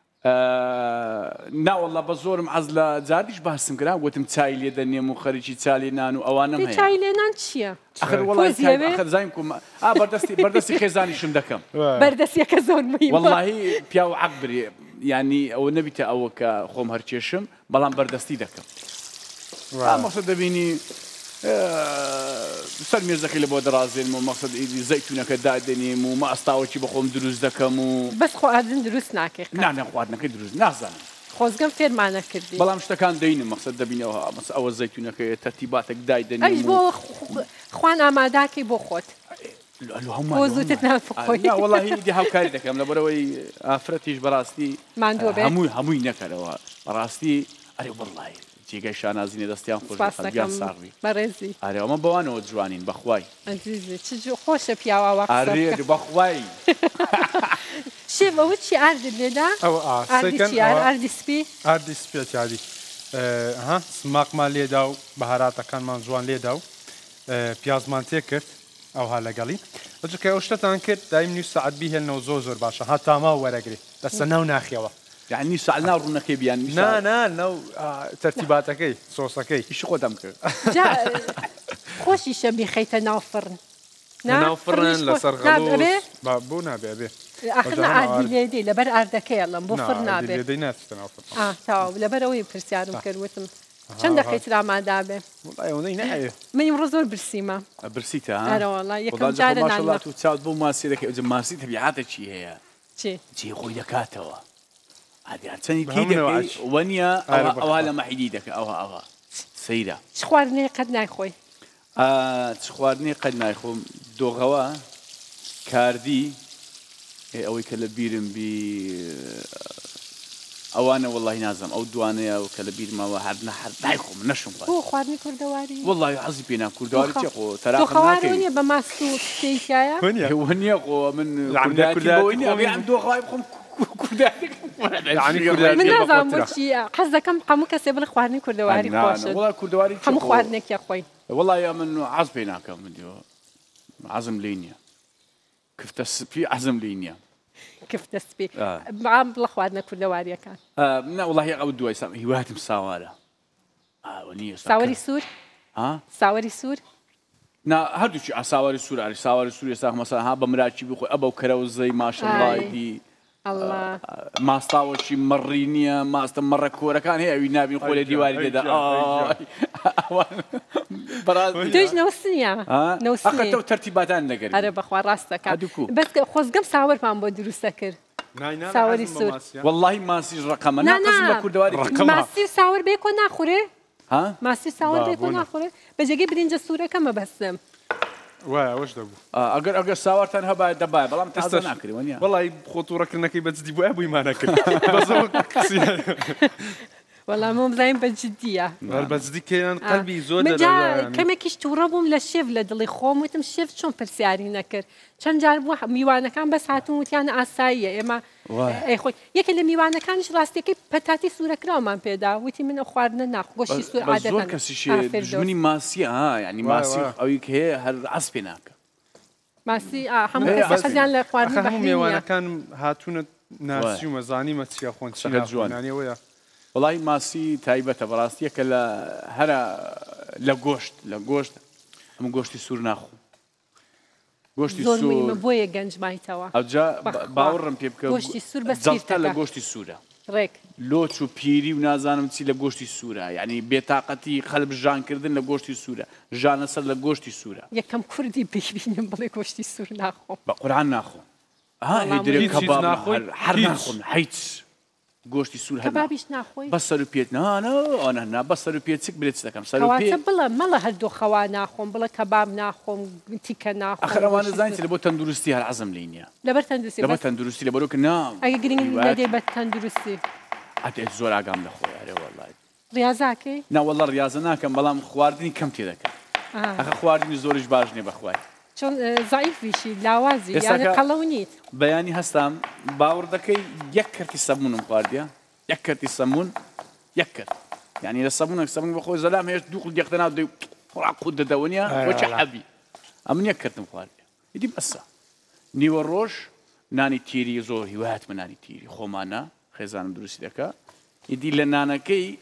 ناوەڵڵا بە زۆرم حەز لە جاردیش باسم کرا گوتم چای لێ دەنێم و خەریکی چالی نان و ئەوانم هەیە چای لێنان چییە؟ ئەخر وەڵی زانیم بەردەستی خێزانیشم دەکەم بەردەستیەکە زۆر مهمە واللهی پیا و عەق برێ یعنی ئەوە نەبیتە ئەوە کە خۆم هەرچێشم بەڵام بەردەستی دەکەم مەقسەد دەبینی سەر مێزەکەی لە بۆ دەڕازێنم و مەقسەد ئیدی زەیتونەکە دادێنیم و مەئەستاوەکی بە خۆم دروست دەکەم و بەس خواردن دروست ناکەی نانە خواردنەکەی دروست نازانم خۆزگەم فێرمانە کردی بەڵام شتەکان دەینم مەقسەد دەبینەوە ئەوە زەیتونەکەی تەرتیباتێک دایدەنیم ئەویش بۆ خوان ئاماداکەی بۆ خۆت بۆ زووتر نافخۆی وەڵاهی دی هاوکاری دەکەم لەبەرەوەی ئافرەتیش بەڕاستی ماندووە بێت هەمووی نەکەرەوە بەڕاستی ئەرێ وەڵڵای جێگەی شانازینێ دەستیان خۆشیان ساڕوی بەڕێزی ئارێ ئەمە بەوانەوە جوانین بەخوای خۆشە پیاوە ئارێ بەخوای شێف ئەوە چی ئاردت لێدا؟ ئاردی سپی؟ ئاردی سپێت یادی سماقمان لێدا و بەهاراتەکانمان جوان لێدا و پیازمان تێ کرد ئەوها لەگەڵی بەجکە ئەو شتتان کرد دایم نیو سەعەت بیهێنەوە زۆر باشە هەتاما وەرەگرێت دەستە ناو ناخیەوە يعني ساعة ناو ڕوونەکەی بیان ناو تەرتیباتەکەی سۆسەکەی هیچ خۆدەم کرد خۆشیشە بیخەیتە ناوفڕن ناوفڕن لەسەر غەڵۆ بۆ نابێ بێ ئاخر ئاردی لێدەی لەبەر ئاردەکەی ئەڵم بۆ فڕ نابێت تاو لەبەرەوەی پرسیارم کردوتم چەند دەقەی ئامادا بێ من ئەمڕۆ زۆر برسیمە برسیتە ئەرەوەڵا یەکەم جارە نانوە و چاوت بۆ ماسی دەکەی ئەوجە ماسی تەبیعاتە چی هەیە چی خۆی دەکاتەوە چەندی پێی دەکەی وەنیە ئەوها لە مەحیدی دەکە ئەوها سەیرە چ خواردنەیە قەت نایخۆی چ خواردنی قەت نایخۆم دۆغەوە کاردی ئەوەی کە لە بیرم بی ئەوانە وەڵی نازم ئەو دوانەیە و کە لە بیرمەوە هەر نایخۆم نەشم بۆ خواردنی کوردەواری وەڵی حەزی پێ نام کوردەواری چێ خۆ تەراخەوارێ بە ماست و تێکایە وەنیە خۆ من دۆخوای بخۆم من نازانم بۆچی حەز دەکەم هەموو کەسێ بڵێ خواردنی کوردەواری خۆشە کوردەواری هەموو خواردنێکیە خۆی وەڵی من حەز پێ ناکەم حەزم لێ نییە کفتە سپی حەزم لێ نییە کفتە سپی بەڵام بڵە خواردنە کوردەواریەکان وەڵی ئەو دوای هیواتم ساوارە ساوەری سوور ساوەری سوور هەردووچی ئاساواری سوور ساواری سووری ساخ مەسا ها بە مراکی بخۆی ئەبە کەرەوە زەی ماشەڵایدی ماستاوەشی مەڕی نییە ماستە مەڕە کۆرەکان هەیە ئەوی نابین خۆ لە دیواری لێدا توش نەوەستنیە نەوەستنەوە تەرتیباتان دەگەری ئەرە بەخوا ڕاستەکە بەس خۆزگەم ساوەرمان بۆ دروستە کرد ساوەری سوور وەڵڵاهی ماسیش ڕقەمە ناقەزم لە کوردەواری ماسی ساوەر بێ کۆ ناخورێ ماسی ساوەر بێ کۆ ناخورێ بەجێگەی برنجە سوورەکە مەبەستم وایەوەش دەبوو ئەگەر ساوارتان هەبایە دەبای بەڵام تازە ناکردی وەنیە وەڵی خۆتوڕەکردنەکەی بەجددی بۆە بوویمانە کرد والله مو مزاين بجدية بس دي كان قلبي زود کەمێکیش تووڕە بووم لە شێف لە دڵی خۆم وتم شێف چۆن پرسیاری نەکرد چەند جار بووە میوانەکان بەس هاتوون وتیانە ئاساییە ئێمە خۆی یەکێ لە میوانەکانش ڕاستیەکەی پەتاتی سوورەکراومان پێدا وتی منە خواردنە ناخ گۆشتی سوور زۆر کەسیش دژمنی ماسیە ینی ماسی ئەوی کە هەیە هەر ئەس پێ ناکە ماسی هەموو کەس حەزیان لە خواردنی هەموو میوانەکان هاتوونە ناسی و مەزانیمە چیە خۆن چقدر جوانانیەوەیە وڵی ماسی تایبەتە بەڕاستیە کە لە هەرە لە گۆشت ئەمە گۆشتی سوور ناخۆ گۆشتی سوور بۆیە گەنج مایتەوە ئەوجا باوەڕم پێ بکە گۆشتی سوور بە جەڵتە لە گۆشتی سوورە ڕێک لۆچ و پیری و نازانم چی لە گۆشتی سوورە یعنی بێتاقەتی خەلب ژانکردن لە گۆشتی سوورە ژانەسەر لە گۆشتی سوورە یەکەم کوردی ببینم بڵێ گۆشتی سوور ناخۆ بە قورعان ناخۆ هەر ناخۆن هیچ گۆشتی سوور کەبابیش ناخۆی بە سەر و پێت نانە بە سەر و پێچک برێت دەکەم سەر و پێ بڵە مەڵە هەردوو خەوا ناخۆم بڵە کەباب ناخۆم تیکە ناخۆم ئەخەوانە زانیت لە بۆ تەندروستی هەر عەزم لێ نییە لەبەر تەندروستی لەبەر تەندروستی لەبەرەوە کە نا ئەگە گرنگ نەدێ بە تەندروستی ئەتێت زۆر ئاگام لەخۆی ئەرێ وەڵڵای ڕیازاکەی ناوەڵڵا ڕیازە ناکەم بەڵام خواردنی کەم تێ دەکەم ئەخە خواردنی زۆریش باش نییە بەخوای چۆن زایفیشی لاوازی یانە قەڵەو نیت بەیانی هەستام باوەڕ دەکەی یەک کەرتی سەمونم خواردیە یەک کەرتی سەمون یەک کرد یعنی لە سەمونێک سەمون بەخۆی زەلام هێشت دوو قوڵ یەختە ناو دەی قوڵ دەدەوە نیە وەچە حەبی ئەمن یەک کردم خواردیە ئیدی بەسە نیوە ڕۆژ نانی تیری زۆر هیوایەت من نانی تیری خۆمانە خێزانم دروستی دەکە ئیدی لە نانەکەی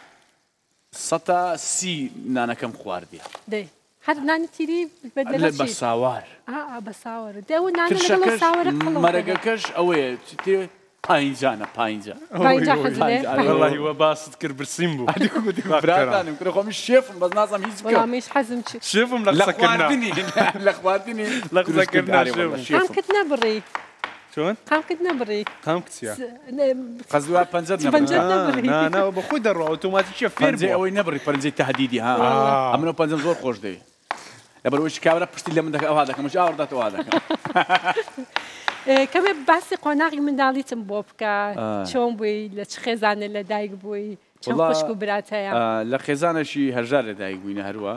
130 نانەکەم خواردیە هەر نانی تیری بە ساوار بە ساوارە دەوە نانە لەگەڵ ساوارە مەرەگەکەش ئەوەیە پاینجانە پاینجا والله وە باست کرد برسیم بوو براتانم کرد خۆمی شێفم بەس نازانم هیچ بەڵامیش حەزم چ شێفم لە خواردنی لە قسەکردنی قام کرد نەبڕی چۆن قام کرد نەبڕی قام کچیە قەزوا پەنجەت نەبڕی بە خۆی دەڕۆ ئۆتۆماتیکیە فێر ئەوەی نەبڕی پەنجەی تەهدیدی ها ئەمنەوە پەنجەم زۆر خۆش دەوێت لەبەرەوەی شکاوەرە پشتی لە من دەکە ئەوا دەکەم ئاوەڕ دەتەوا دەکەم کەمێ باسی قۆناغی منداڵیتم بۆ بکە چۆن بووی لە چ خێزانە لە دایک بووی چەند خوشک و برات هەیە لە خێزانەشی هەژار لە دایک بووینە هەروە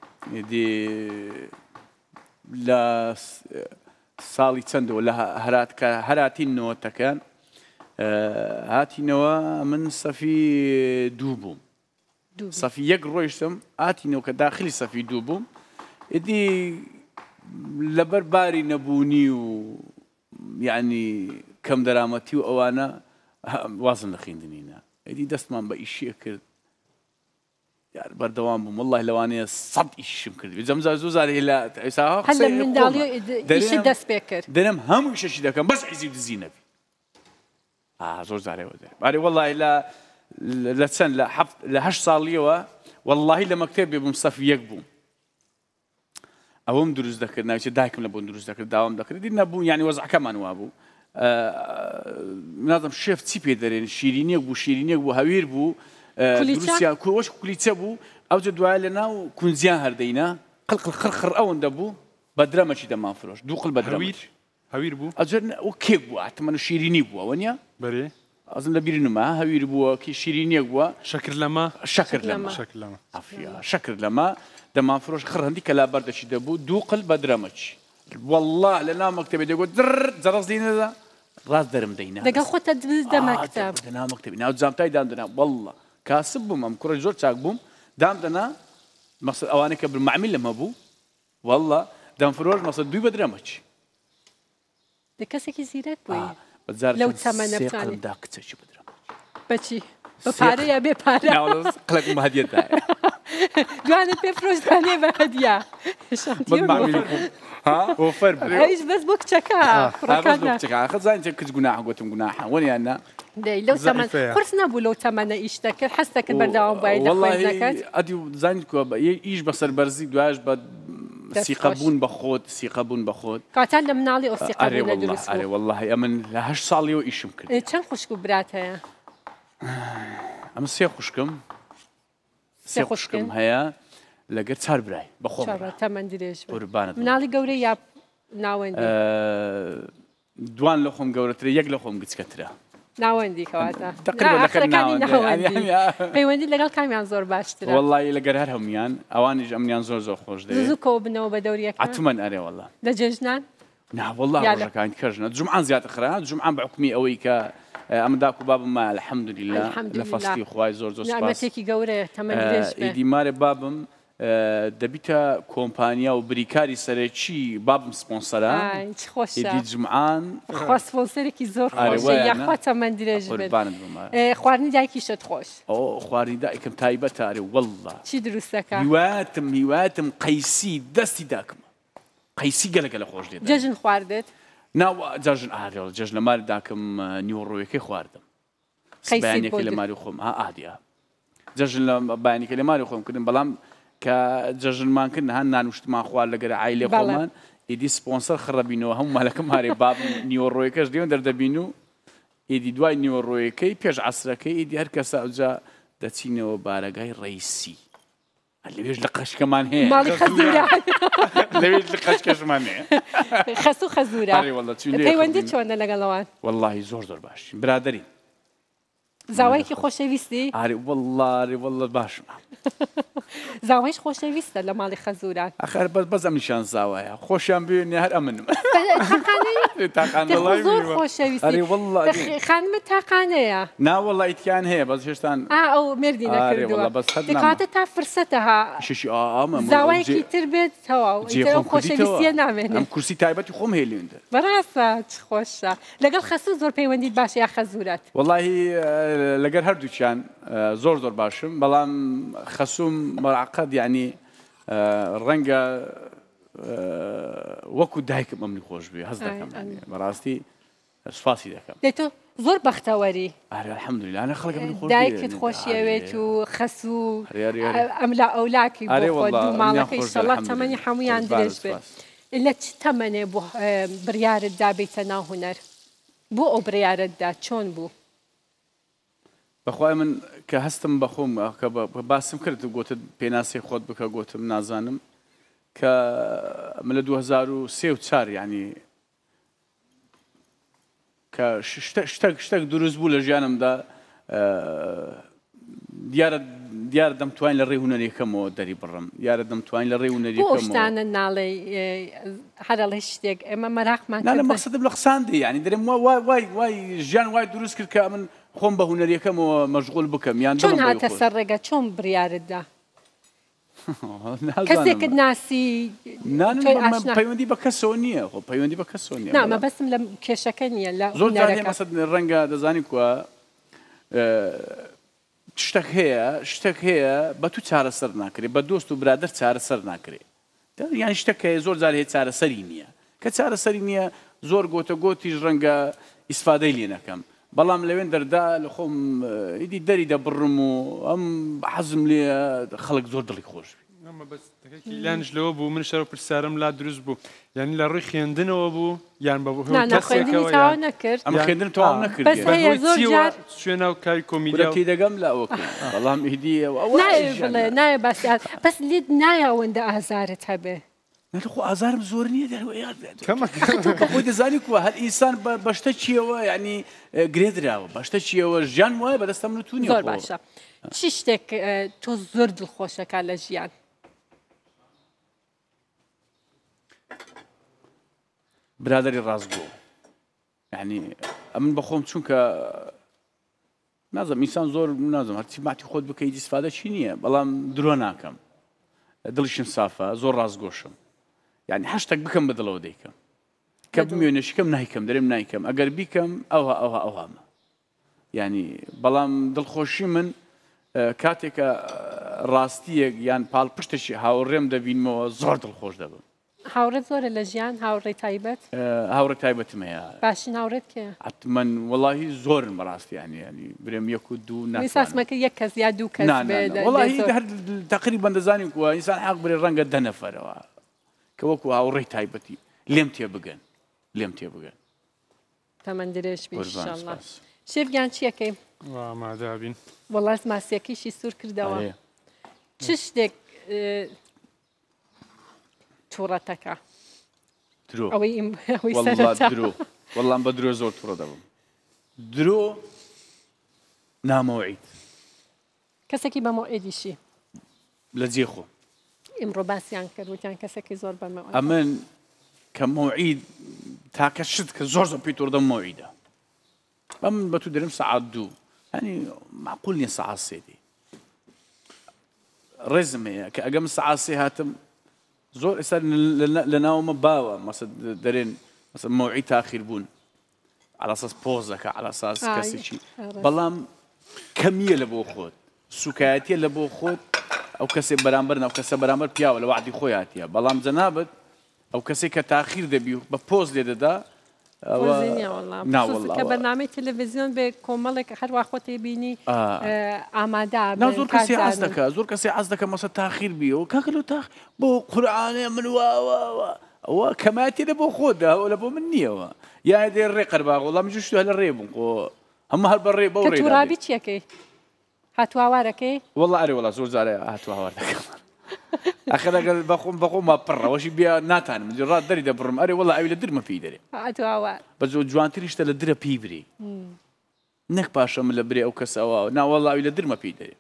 لە ساڵی چەندەوە لە هەراتین نەوەتەکان هاتینەوە من سەفی دوو بووم سەفی یەک ڕۆیشتم هاتینەوە کە داخلی سەفی دوو بووم ئیدی لەبەر باری نەبوونی و یعنی کەم دەرامەتی و ئەوانە وازم لە خوێندنینە ئەدی دەستمان بە ئیشیە کرد یار بەردەوام بووم وەڵڵاهی لەوانەیە 100 ئیشم کرد جەمجار زوو زارێ لە ئێستا هەر لە منداڵی ئیشت دەست پێ کرد دەرم هەموو شەشی دەکەم بەس عیزی دزی نەبی زۆر زارەوە دەرێ بارێ وەڵڵاهی لە چەند لە 8 ساڵیەوە وەڵڵاهی لە مەکتەب بێ بووم سەف یەک بووم ئەوەم دروست دەکرد ناوچێت دایکم لە بۆ دروست دەکرد داوام دەکرد دی نەبوو ینی وەزعەکەمان وا بوو نازم شێف چی پێ دەرێن شیرینیەک بوو شیرینیەک بوو هەویر بوو وەش کولیچە بوو ئەوجە دوایە لە ناو کونجیان هەردەینە قڵقڵ خڕخڕ ئەوەندە بوو بە درەمەکی دەمافرۆش دوو قڵ بە هەویر بوو ئەجر ئەو کێک بوو ئاتمەن و شیرینی بووە ئەوە نییە بەرێ ئەزم لە بیرنمە هەویر بووە کی شیرینیەک بووە شەکر لەمە شەکر لەمە دەمافرۆش خڕ هەندی کە لا بەردەشی دەبوو دوو قڵ بە درەمەچی والله لە ناو مەکتەبێ دەگوت جەڕەس دێنەدا ڕاست دەرم دەینا لەگەڵ خۆتە دە مەکتەب ناو مەکتەبی ناو جامتای دامدەنا والله کاسب بووم ئەم کوڕی زۆر چاک بووم دامدەنا مەقسەد ئەوانەی کە معمیل لەمە بوو والله دەمفرۆش مەقسەد دوی بە درەمەچی لە کەسێکی زیرەک بووی لەو چەمەنە بزانێت کچێکی بە درەمەچی بەچی بە پارەیە بێ پارە قڵێکم هەدیەتدایە دوانت پێ فرۆشدانێ بە هەدیە هیچ بەس بۆ کچەکە خەزانین کچ گوناح گوتم گوناحە وەنیاننا لەو تەمەن قورس نەبوو لەو تەمەنە ئیش دەکرد هەست دەکرد بەردەوام باید دەخوێندنەکەت ئەدی زانیت کۆ ئیش بەسەر بەرزی دوایش بە سیقەبوون بە خۆت سیقەبوون بە خۆت کاتان لە مناڵی ئەو سیقەبوونە دروست ئەرێ وەڵڵاهی ئەمن لە 8 ساڵیەوە ئیشم کرد چەند خوشک و برات هەیە ئەمە سێ خوشکم سێ خوشکم هەیە لەگەر چار برای بەخۆ تەمەن درێژ مناڵی گەورە یا ناوەندی دوان لە خۆم گەورەترە یەک لە خۆم گچکەترە ناوەندی کەواتە تقریبا پەیوەندی لەگەڵ کامیان زۆر باشترە وەڵی لەگەر هەر هەمویان ئەوانیش ئەمنیان زۆر زۆر خۆش دەوێت زووکەوە بنەوە بە دەوریەکە حتمەن ئەرێ وەڵا لە جێژنان ناوەڵا ڕۆژەکانی کەژنە جمعان زیاتر خرا جمعان بە حکومی ئەوەی کە ئەمە داکو بابم الحەمدولله لە فەستی خوای زۆر زۆر سپاس نعمەتێکی گەورەیە تەمەنی درێژ بێ ئیدیمارێ بابم دەبیتە کۆمپانیا و بریکاری سەرەکی بابم سپۆنسەرە خۆشی جمعان سپۆنسەرێکی زۆر خۆشە یاخوا تەمەن درێژ بێت خواردنی دایکیشت خۆش ئەو خواردنی دایکم تایبەتە ئەرێ وەڵڵا چی دروستەکە هیواتم قەیسی دەستی داکمە قەیسی گەلەگەلە خۆش دێت جەژن خواردت ناو جەژن ئارێڵ جەژن لە ماری داکەم نیوەڕۆیەکەی خواردم بەیانێکی لە ماری خۆم ئادیا جەژن لە بەیانێکی لە ماری خۆم کردن بەڵام کە جەژنمان کرد هەن نانوشتمان خوارد لەگەر عیلێ خۆمان ئیدی سپۆنسەر خڕەبینەوە هەموو مالەکەم مارێ باب نیوەڕۆیەکەش دێن دەردەبین و ئیدی دوای نیوەڕۆیەکەی پێش عەسرەکەی ئیدی هەر کەسە ئەوجا دەچینەوە بارەگای ڕەیسی لەوێش لە قەشکەمان هەیە ماڵی خەزوورە لەوێش لە قەشکەشمان هەیە خەسوو خەزوورە پەیوەندی چۆنە لەگەڵەوان وەڵڵاهی زۆر زۆر باش برادەری زاوایەکی خۆشەویستی وەڵڵا باشم زاوایش خۆشەویستە لە ماڵی خەزووران ئەخەر بەس ئەم نیشان زاوایە خۆشیان بێنێ هەر ئەمنم زۆر خۆشەویستی خانمە تاقانەیە ناوەڵڵا ئیتیان هەیە بەس هێشتان ئەو مردی نەکردووە دەکاتە تا فرسەتەها زاوایەکی تر بێت تەواو خۆشەویستیە نامێنێت ئەم کورسی تایبەتی خۆم هەیە لێندە بەڕاستە چ خۆشە لەگەڵ خەسوو زۆر پەیوەندیت باشە یا خەزوورەت وەڵاهی لەگەر هەردووچیان زۆر زۆر باشم بەڵام خەسووم مەراقەت یعنی ڕەنگە وەکو دایکم ئەمنی خۆش بێ هەست دەکەم بەڕاستی سوپاسی دەکەم دەیتۆ زۆر بەختەوەری الحەمدولله ئەنە خەڵک ئەمنی خۆش دایکت خۆشیەوێت و خەسوو ئەم لا ئەولاکی بۆ خۆت دوو ماڵەکە ئینشەڵڵا تەمەنی هەموویان درێژ بێت لە چ تەمەنێ بۆ بڕیارتدا بێتە ناو هونەر بۆ ئەو بڕیارتدا چۆن بوو بەخوای من کە هەستم بەخۆم کە باسم کرد گوتت پێناسی خۆت بکە گوتم نازانم کە من لە 2003 یعنی کە شتێک دروست بوو لە ژیانمدا دیارە دەمتوانین لە ڕێی هونەرێکەمەوە دەری بڕم یارە دەمتوانین لە ڕێی هونەرێکەمەوە شتانە ناڵێ هەرەڵی شتێک ئێمە مەراقمان لە مەقسەدم لە قساندی یعنی دەرێم وای ژیان وای دروست کرد کە من خۆم بە هونەرێکەمەوە مەشغوڵ بکەم یان چۆن هاتە سەر ڕێگە چۆن بڕیارتدا کەسێکت ناسی پەیوەندی بە کەسەوە نییە خۆ پەیوەندی بە کەسەوە نییە نامە بەسم لە کێشەکە نییە لە زۆر مەسەد ڕەنگە دەزانی کووە شتێک هەیە بە تو چارەسەر ناکرێت بە دۆست و برادر چارەسەر ناکرێت یان شتێک هەیە زۆر جار هەیە چارەسەری نییە کە چارەسەری نییە زۆر گۆتە گۆتیش ڕەنگە ئیسفادەی لێ نەکەم بەڵام لەوێن دەردا لە خۆم ئیدی دەری دەبڕم و ئەم حەزم لێ خەڵک زۆر دڵی خۆش لانش لەوە بوو من شەرە پرسیارم لا دروست بوو یعنی لە ڕووی خوێندنەوە بوو یان بە نەکرد ئەم خوێندن تەواو نەکرد شوێنە و کاری کۆمیدیاتی دەگەم لە ئەوە بەڵام هیدیەوە نایە باسیات بەس لێت نایەوەندە ئازارت هەبێ خۆ ئازارم زۆر نییە خۆی دەزانی کووە هەر ئینسان بەشتە چیەوە یعنی گرێدراوە بەشتە چیەوە ژیان وایە بەدەستەم نوتونی زۆر باشە چی شتێک تۆ زۆر دڵخۆشەکە لە ژیان برادری ڕاستگۆ یعنی ئەمن بەخۆم چونکە نازم ئینسان زۆر نازم هەرچی ماتی خۆت بکەیت ئیسفادە چی نییە بەڵام درۆ ناکەم دڵیشم سافە زۆر ڕاستگۆشم یعنی هەشتێک بکەم بەدڵەوە دەیکەم کە بمێنێشکەم نایکەم دەرێم نایکەم ئەگەر بیکەم ئەوهامە یعنی بەڵام دڵخۆشی من کاتێکە ڕاستیەک یان پاڵپشتێکی هاوڕێم دەبینمەوە زۆر دڵخۆش دەبم هاوڕێت زۆرە لە ژیان هاوڕێی تایبەت هاوڕێ تایبەتم هەیە باشین هاوڕێت کێ من وەڵاهی زۆرم بەڕاستی ینی برێم یەک و دوو ناسمەکە یەک کەس یا دوو کەس وەڵاهی تقریبا دەزانین کووە ئینسان حەق برێ ڕەنگە دە نەفەرەوە کە وەکو هاوڕێی تایبەتی لێم تێبگەن تەمەن درێژ بی ئینشاءڵڵا شێفگیان چیەکەی ئامادەبین وەڵاز ماسیەکەیشی سوور کردەوە چ شتێک تووڕەتەکە وەڵام بە درۆ زۆر تووڕە دەبم درۆ نامەوعید کەسێکی بە مۆعیدیشی لە جێخۆ ئیمڕۆ باسییان کرد وتیان کەسێکی زۆر بەمەوە ئەمن کە مۆعید تاکە شت کە زۆر زۆر پێی تۆردە مۆعیدە ئەم بە تو دەرم سەعات 2 ینی معقول نییە سەعات 3 دی ڕێزم هەیە کە ئەگەم سەعات 3 هاتم زۆر ئێستا لە ناومە باوە مەسە دەرێن مەسە مۆعید تاخیر بوون على اساس پۆزەکە على اساس کەسێکی بەڵام کەمیە لە بۆ خۆت سوکایەتیە لە بۆ خۆت ئەو کەسێ بەرامبەر ئەو کەسە بەرامبەر پیاوە لە وعدی خۆی هاتیە بەڵام جەنابەت ئەو کەسێک کە تاخیر دەبی و بە پۆز لێ دەدا کە بەنامەی تەلەڤیزیۆن بێ کۆمەڵێک هەروە خۆت بینی ئامادە زۆر کەسی حەز دەکە زۆر کەسی حەز دەکە مەسە تاخیر بیەوە کاکەلو تاخ بۆ قورئانێ من واوە ئەوە کەماتی لە بۆ خۆدا ئەو لە بۆ من نییەوە یا دێ ڕێ قەرباغ وەڵام جوشت هە لە ڕێ بووم هەموو هەر بە ڕێ بەو ڕێ تورابی چیەکەی هاتووەوارەکەی وەڵا ئەرێ وڵا زۆر جارێ هاتووەوار دەکەم ئەخر ئەگەر بەخۆم پڕەوەشی بیا ناتانم ڕات دەری دەبڕم ئەرێ وەڵا ئەوی لە درمە پێی دەرێ هاتووەوار بە زۆر جوانتریشتە لە درە پێی برێ نەک پاشە من لە برێ ئەو کەسەوە ناوەڵا ئەوی لە درمە پێی دەرێ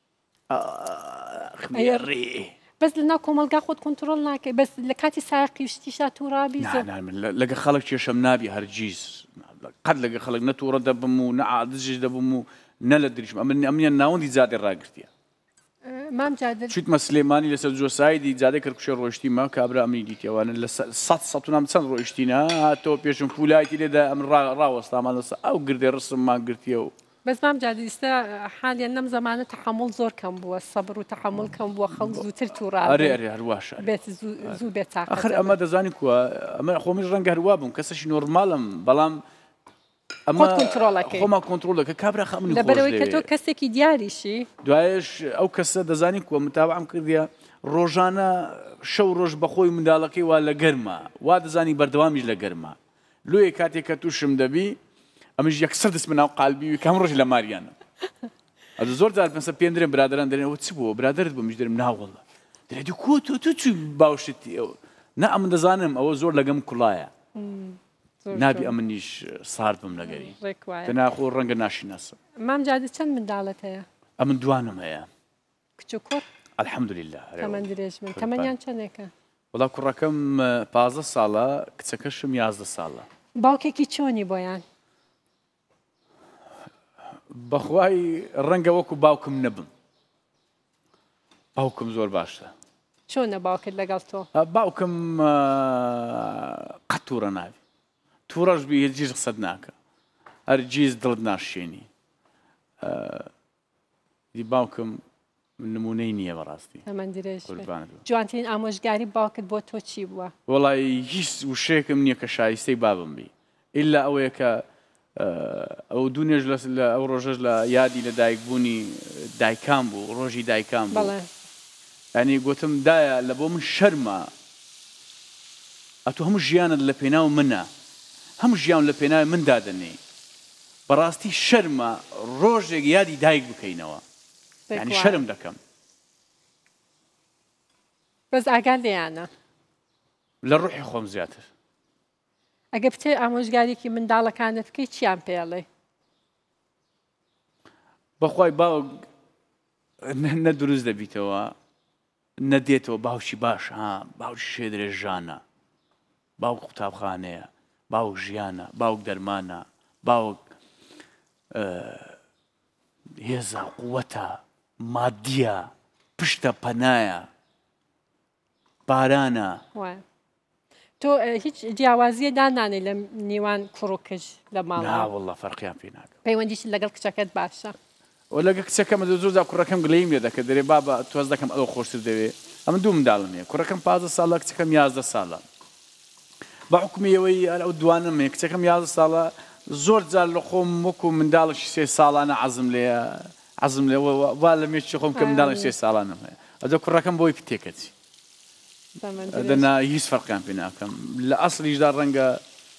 ڕێ بەس لەناو کۆمەلگا خۆت کۆنتترۆل ناکەی بەس لە کاتی ساقی شتیشا تووڕابی لەگە خەڵک کێشەم نابی هەرگیز قەت لەگە خەڵک نەتووڕە دەبم و نەعادژ دەبم و نە لە دریشم ئەمنیان ناوەندی جادێ ڕاگرتیە چیتمە سلێمانی لەسەر جۆسایدی جادێ کرد کوشێ ڕۆیشتیمە کابرا ئەمنی دیتەوانە لە 100 چەند ڕۆیشتینە هاتەوە پێشم پولایتی لێدا ئەم ڕاوەستامان لەسە ئەو گردێ ڕسممان گرتیە و بەس مام جادیستە حالیان نەم زمانە تەحمل زۆر کەم بووە سەبر و تەحمل کەم بووە خەڵک زووتر تووڕا ئەرێ هەرواشە بێت زوو بێت ئەخر ئەمە دەزانی کووە ئەمە خۆمیش ڕەنگە هەروە بووم کەسەشی نۆرمالم بەڵام ئەمە کۆنتترۆلەکەی خۆمان کۆنتترۆلەکە کابرا خەمنی لەبەرەوەی کە تۆ کەسێکی دیاریشی دوایش ئەو کەسە دەزانی کووە متابعم کردیە ڕۆژانە شەو ڕۆژ بەخۆی منداڵەکەی وا لە گەرمە وا دەزانی بەردەوامیش لە گەرمە لۆیە کاتێک کە تووشم دەبی ئەمەش یەکسەر دەست من ناو قالبی کام ڕۆژ لە ماریانە ئەو زۆر جار پێنسە پێم درێن برادران دەرێنەوە چ بووە برادرت بوو میش دەرم ناوەڵە دەرێتی کۆ تۆ چی باوشتی ئەوە نا ئەمن دەزانم ئەوە زۆر لەگەم کوڵایە نابی ئەمنیش سارد بم لەگەری تەناخۆ ڕەنگە ناشیناسم مام جادی چەند منداڵەت هەیە ئەمن دوانم هەیە کچ و کوڕ الحەمدولله تەمەن درێژ من تەمەنیان چەندێکە وەڵا کوڕەکەم 15 ساڵە کچەکەشم 11 ساڵە باوکێکی چۆنی بۆیان بەخوای ڕەنگە وەکو باوکم نەبم باوکم زۆر باشە چۆنە باوکت لەگەڵ تۆ باوکم قەت تووڕە ناوی تووڕەش بی هیچ قسەت ناکە هەرگیز دڵت ناشێنی دی باوکم نمونەی نییە بەڕاستی ئەمەن درێژ جوانترین ئامۆژگاری باوکت بۆ تۆ چی بووە وەڵی هیچ وشەیەکم نییە کە شایستەی بابم بی ئیلا ئەوەیە کە ئەو دوونێژ لە ئەو ڕۆژەش لە یادی لە دایکبوونی دایکان بوو ڕۆژی دایکان بوو ینی گوتم دایە لە بۆ من شەرمە ئەتو هەموو ژیانت لە پێناو منە هەموو ژیان لە پێناوی من دادنێ بەڕاستی شەرمە ڕۆژێک یادی دایک بکەینەوە ینی شەرم دەکەم بەس ئاگال لێیانە لە ڕوحی خۆم زیاتر ئەگە بچێ ئامۆژگارێکی منداڵەکانت بکەی چیان پێڵێ بەخوای باوک نە دروست دەبیتەوە نەدێتەوە باوکی باش ها باوکی شێ درێژانە باوک قوتابخانەیە باوک ژیانە باوک دەرمانە باوک هێزە قووەتە مادیە پشتە پەنایە بارانە تۆ هیچ جیاوازیە دانانێ لە نێوان کوڕ و کچ لە ماڵ ناوەڵڵا فەرقیان پێ ناکەم پەیوەندیش لەگەڵ کچەکەت باشە و لەگە کچەکەمە زۆر کوڕەکەم گلەیم لێ دەکە دەرێ بابە تۆز دەکەم ئەوە خۆشتر دەوێ ئەمە دوو منداڵم هەیە کوڕەکەم 15 ساڵە کچەکەم 11 ساڵە بە حکومیەوەی ئەو دوانم هەیە کچەکەم 11 ساڵە زۆر جار لە خۆم وەکو منداڵێکی 3 ساڵانە عەزم لێ وا لە مێچی خۆم کە منداڵی 3 ساڵانم هەیە ئەدە کوڕەکەم بۆی تێکەچی دەنا هیچ فەرقیان پێ ناکەم لە ئەسڵیشدا ڕەنگە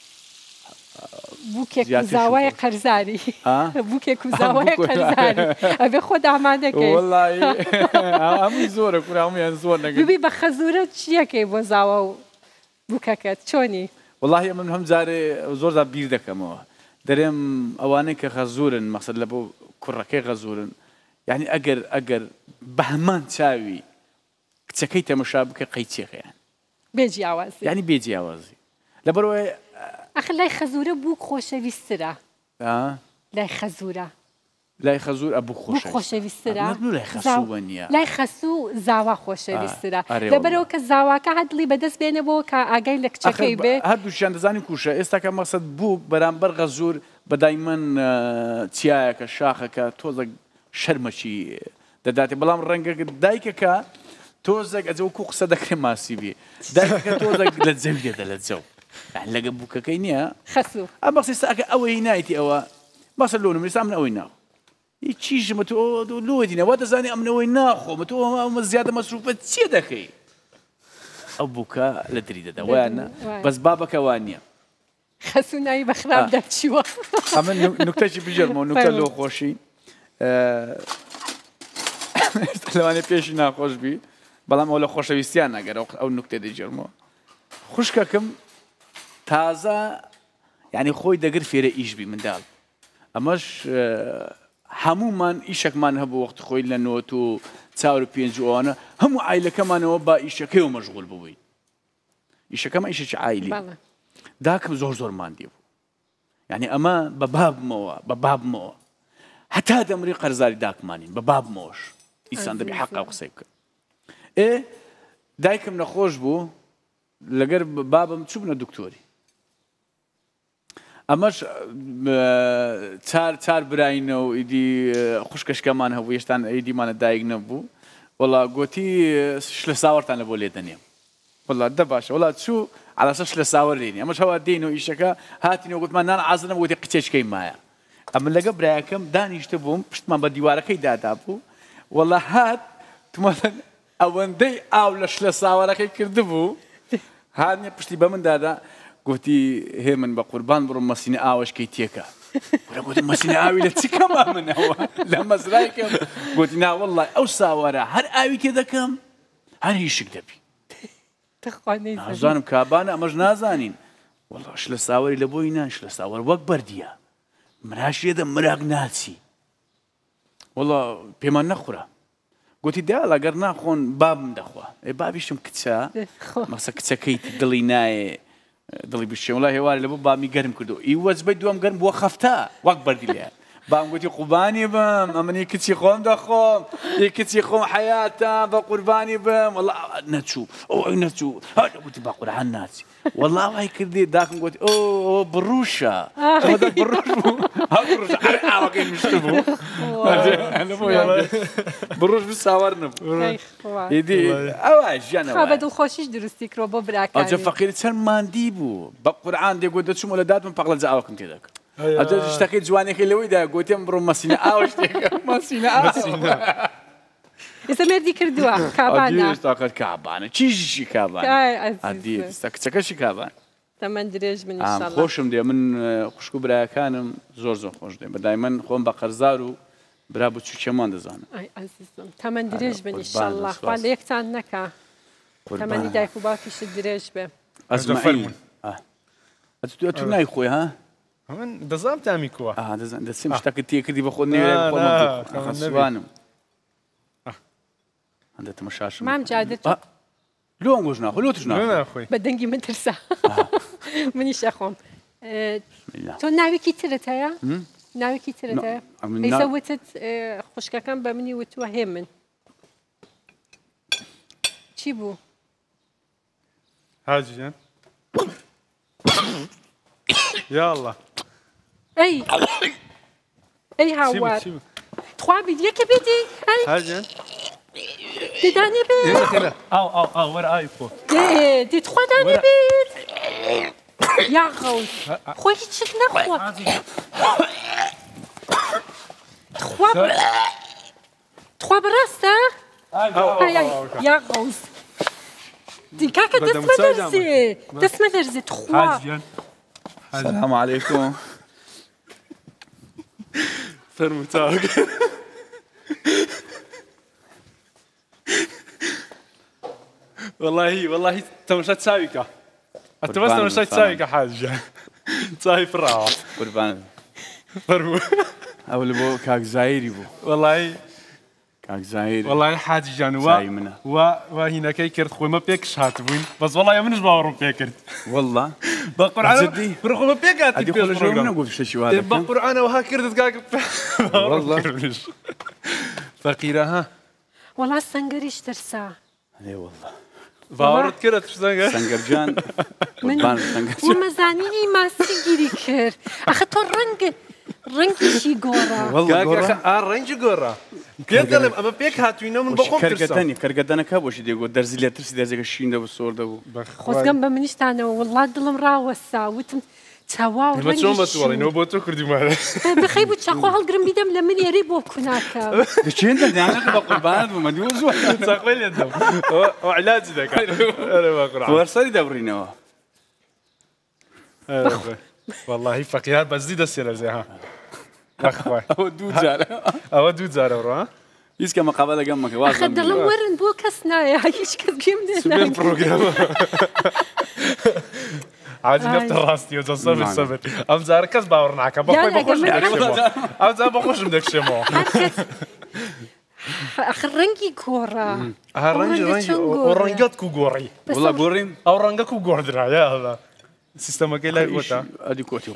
بووکێک زاوای قەرزاری بووکێک و زاوای قەرزاری ئەبێ خۆ ئامادەکەی وەڵڵی هەمووی زۆرە کوڕ هەموویان زۆر نەگەن ببی بە خەزورە چیەکەی بۆ زاوە و بووکەکەت چۆنی وەڵڵی من هەم جارێ زۆر بیر دەکەمەوە دەرێم ئەوانەی کە غەزوورن مەقسەد لە بۆ کوڕەکەی غەزوورن یعنی ئەگەر بە هەمان چاوی کچەکەی تەماشا بکە قەیچێکیان بێجیاوازی یعنی بێجیاوازی لەبەرەوەی ئەخ لای خەزوورە بوو خۆشەویسترە لای خەزوورە لای خەزوور ئەبوو خۆشەویسترە لای خەسووە نییە لای خەسوو زاوا خۆشەویسترە لەبەرەوە کە زاواکە هەدڵی بەدەست بێنەوە کە ئاگای لە کچەکەی بێ هەردووشیان دەزانی کوشە ئێستا کە مەقسەد بوو بەرامبەر غەزوور بەدای من چیایەکە شاخەکە تۆزە شەرمەچی دەداتێ بەڵام ڕەنگە دایکەکە تۆزێک ئەجەوە کو قسە دەکرێ ماسی بێ دایکەکە تۆزێک لە جەوی دێتە لە جەو لەگە بووکەکەی نییە خەسوو ئەم بەخسیستا ئەگە ئەوەی نایەتی ئەوە بەسە لۆ نمریسا من ئەوەی ناو چیژمە تۆ لۆدینەوە دەزانانی ئەمنەوەی ناخۆمە تۆ ئەمە زیادە مەسروفە چێ دەکەی ئەو بووکە لە دری دەدا وایانە بەس بابەکەوان نییە خەسوو ناوی بەخراب دەچیوە ئەمە نوکتەی بژێرمەوە نوکتە لۆ خۆشی لەوانێ پێشی ناخۆش بی بەڵام ئەو لە خۆشەویستیان نەگەر ئەو نوکتێ دەیجێرمەوە خوشکەکەم تازە یعنی خۆی دەگر فێرە ئیش بی منداڵ ئەمەش هەمومان ئیشێکمان هەبوو وەختی خۆی لە نۆت و چاور و پێنج ئەوانە هەموو عیلەکەمانەوە با ئیشەکەیەوە مەشغوڵ ببووین ئیشەکەمە ئیشێکی عیلی داکەم زۆر ماندی بوو یعنی ئەمە بە بابمەوە هەتا دەمری قەرزاری داکمانین بە بابمەوەش ئیسان دەبی حەقا قسەی بکە دایکم نەخۆش بوو لەگەر بابم چوو بنە دکتۆری ئەمەش چار براینە و ئیدی خوشکەشکەمان هەبوو هێشتان ئەیدیمانە دایک نەبوو وەڵا گوتی شلە ساوەڕتان لە بۆ لێ دەنێم وەڵا دە باشە وەڵا چوو عەلاسە شلە ساوەڕ لێنی ئەمەش هەوا دێن و ئیشەکە هاتینەوە گوتمان نان عازنە وتی قچێچکەی مایە ئەمە لەگە برایەکەم دانیشتە بووم پشتمان بە دیوارەکەی دادا بوو وەڵا هات تمەڵەن ئەوەندەی ئاو لە شلە ساوەڕەکەی کردبوو هاتنێ پشتی بە من دادا گوتی هێ من بە قوربان بڕۆم مەسینە ئاوەشکەی تێکە گوتی مەسینە ئاوی لە چی کەما منەوە لە مەزرایکەم گوتی نا وەڵڵای ئەو ساوەرە هەر ئاوی تێ دەکەم هەر هیشک دەبی نازانم کابانە ئەمەش نازانین وەڵڵا شلە ساوەری لە بۆی نان شلە ساوەر وەک بەردیە مراشێدە مراک ناچی وەڵڵا پێمان نەخورە گوتی داڵ ئەگەر ناخۆن بابم دەخوا بابیشم کچە مەسە کچەکەی دڵی نایە دڵی بشێ وڵای هێوارە لە بۆ بامی گەرم کردو ئیوەزبەی دووەم گەرم بووە خەفتە وەک بەردی لێ بام گوتی قوربانی بم ئەمنی کچی خۆم دەخۆم کچی خۆم حەیاتە بە قوربانی بم وەڵا نەچوو ئەو نەچوو گوتی با قورعان ناچی وەڵا وای کردی داکم گوتی ئۆ بڕوشە بڕوش بوو ئاوەکەی مشت بوو بڕوش بوو ساوەڕ نەبوو ئیدی ئەوە ژیانەوە بە دڵخۆشیش دروستی کرۆ بۆ براکانی ئەجە فەقیری چەند ماندی بوو بە قورعان دێگوت دەچوومە لە دادم پەقڵە ئاوەکەم تێ دەکرد ئەجە شتەکەی جوانێکی لەوەیدا گوتێم بڕۆ مەسینە ئاوەش تێکە مەسینە ئێستا مێردی کردووە کابانە کابانە چیژی کابانە کچەکەشی کابان تەمەەن درێژ من ئینشاڵڵا خۆشم دێ من خوشک و برایەکانم زۆر خۆش دێ بەدای من خۆم بە قەرزار و برا بچووکێمان دەزانم تەمەەن درێژ بن ئینشاڵڵا خوا لە یەکتان نەکا تەمەنی دایک و باوکیشت درێژ بێ ئەزمەفەرمون تو نایخۆی ها من دەزانم تامی کووە دەچم شتەکە تێکردی بە خۆ نێوانم هەندە تەماشاشم مام جادت لۆ ئەنگۆژ ناخۆی لۆ توش ناخۆی بە دەنگی من ترسا منیش ئەخۆم تۆ ناوێکی ترت هەیە ناوێکی ترت هەیە ئەیسە وتت خوشکەکەم بە منی وتووە هێ من چی بوو هاجیان يالله اي هاوار تخوا بيديك بدي هاجن دي داني بيت او ورا ايكو دي تخوا داني بيت يا غوث خوي تشكنا خوا تخوا براستا يا غوث دي كاكا دس مدرسة تخوا السلام عليكم فرمو تاك والله تمشى تساويكا أنت بس تمشى تساويكا حاجة تساوي في الراحة قربان ئەو لە بۆ کاک زایری بوو وەڵی کاک زایر وەڵی حاجی جان وا هینەکەی کرد خۆمە پێکش هاتبووین بەس وەڵی منش باوەڕم پێ کرد والله بە قورعان خۆمە پێکاتی نەگوت شتێکی وا بە قورعانەوە کردت کاک فەقیرە ها وەڵا سەنگەریش ترسا لێ والله باوەڕت کرد سەنگەرجان ومەزانینی ماسی گیری کرد ئەخە تۆ ڕەنگیشی گۆڕە ڕەنگی گۆڕە پێ دەڵێم ئەمە پێک هاتوینە من بە خۆم کەرگەدەنی کەرگەدەنەکە بۆشی دێگۆ دەرزی لێ ترسی دەرزێکە شین دەبوو سۆر دەبوو خۆزگەم بە منیشتانەوە وڵا دڵم ڕاوەستا وتم چاوا چۆن بەتوەڵینەوە بۆ تۆ کردیمانە بخەی بوو چاخۆ هەڵگرم بیدەم لە من ێری بۆ کوناکەم دەچێن دەدیانەکە بە قوربانت بوومە دیوە زۆر چاقۆی لێدەم ئەو علاجی دەکات وەرسەری دەبڕینەوە واللهی فەقیرات بەزدی دەستێ لەرزێ ها ئەوە دوو جارە ئەوە دوو جارە ڕۆ هیچ کە مەقابە لەگەم مەکە ئەخە دڵم وەرن بۆ کەس نایە هیچ کەس گوێم سبێن پرۆگرامە عادی نەفتە ڕاستیەوە جە سەبر سەبر ئەم جارە کەس باوەڕ ناکە بەخۆی بەخۆشم دەکشێمەوە ئەم جار بەخۆشم دەکشێمەوە ئەخە ڕەنگی گۆڕە ڕەنگەت کو گۆڕی وڵا گۆڕین ئەو ڕەنگە کو گۆڕدرایە هەڵا سیستەمەکەی لای کۆتا ئەدی کۆتی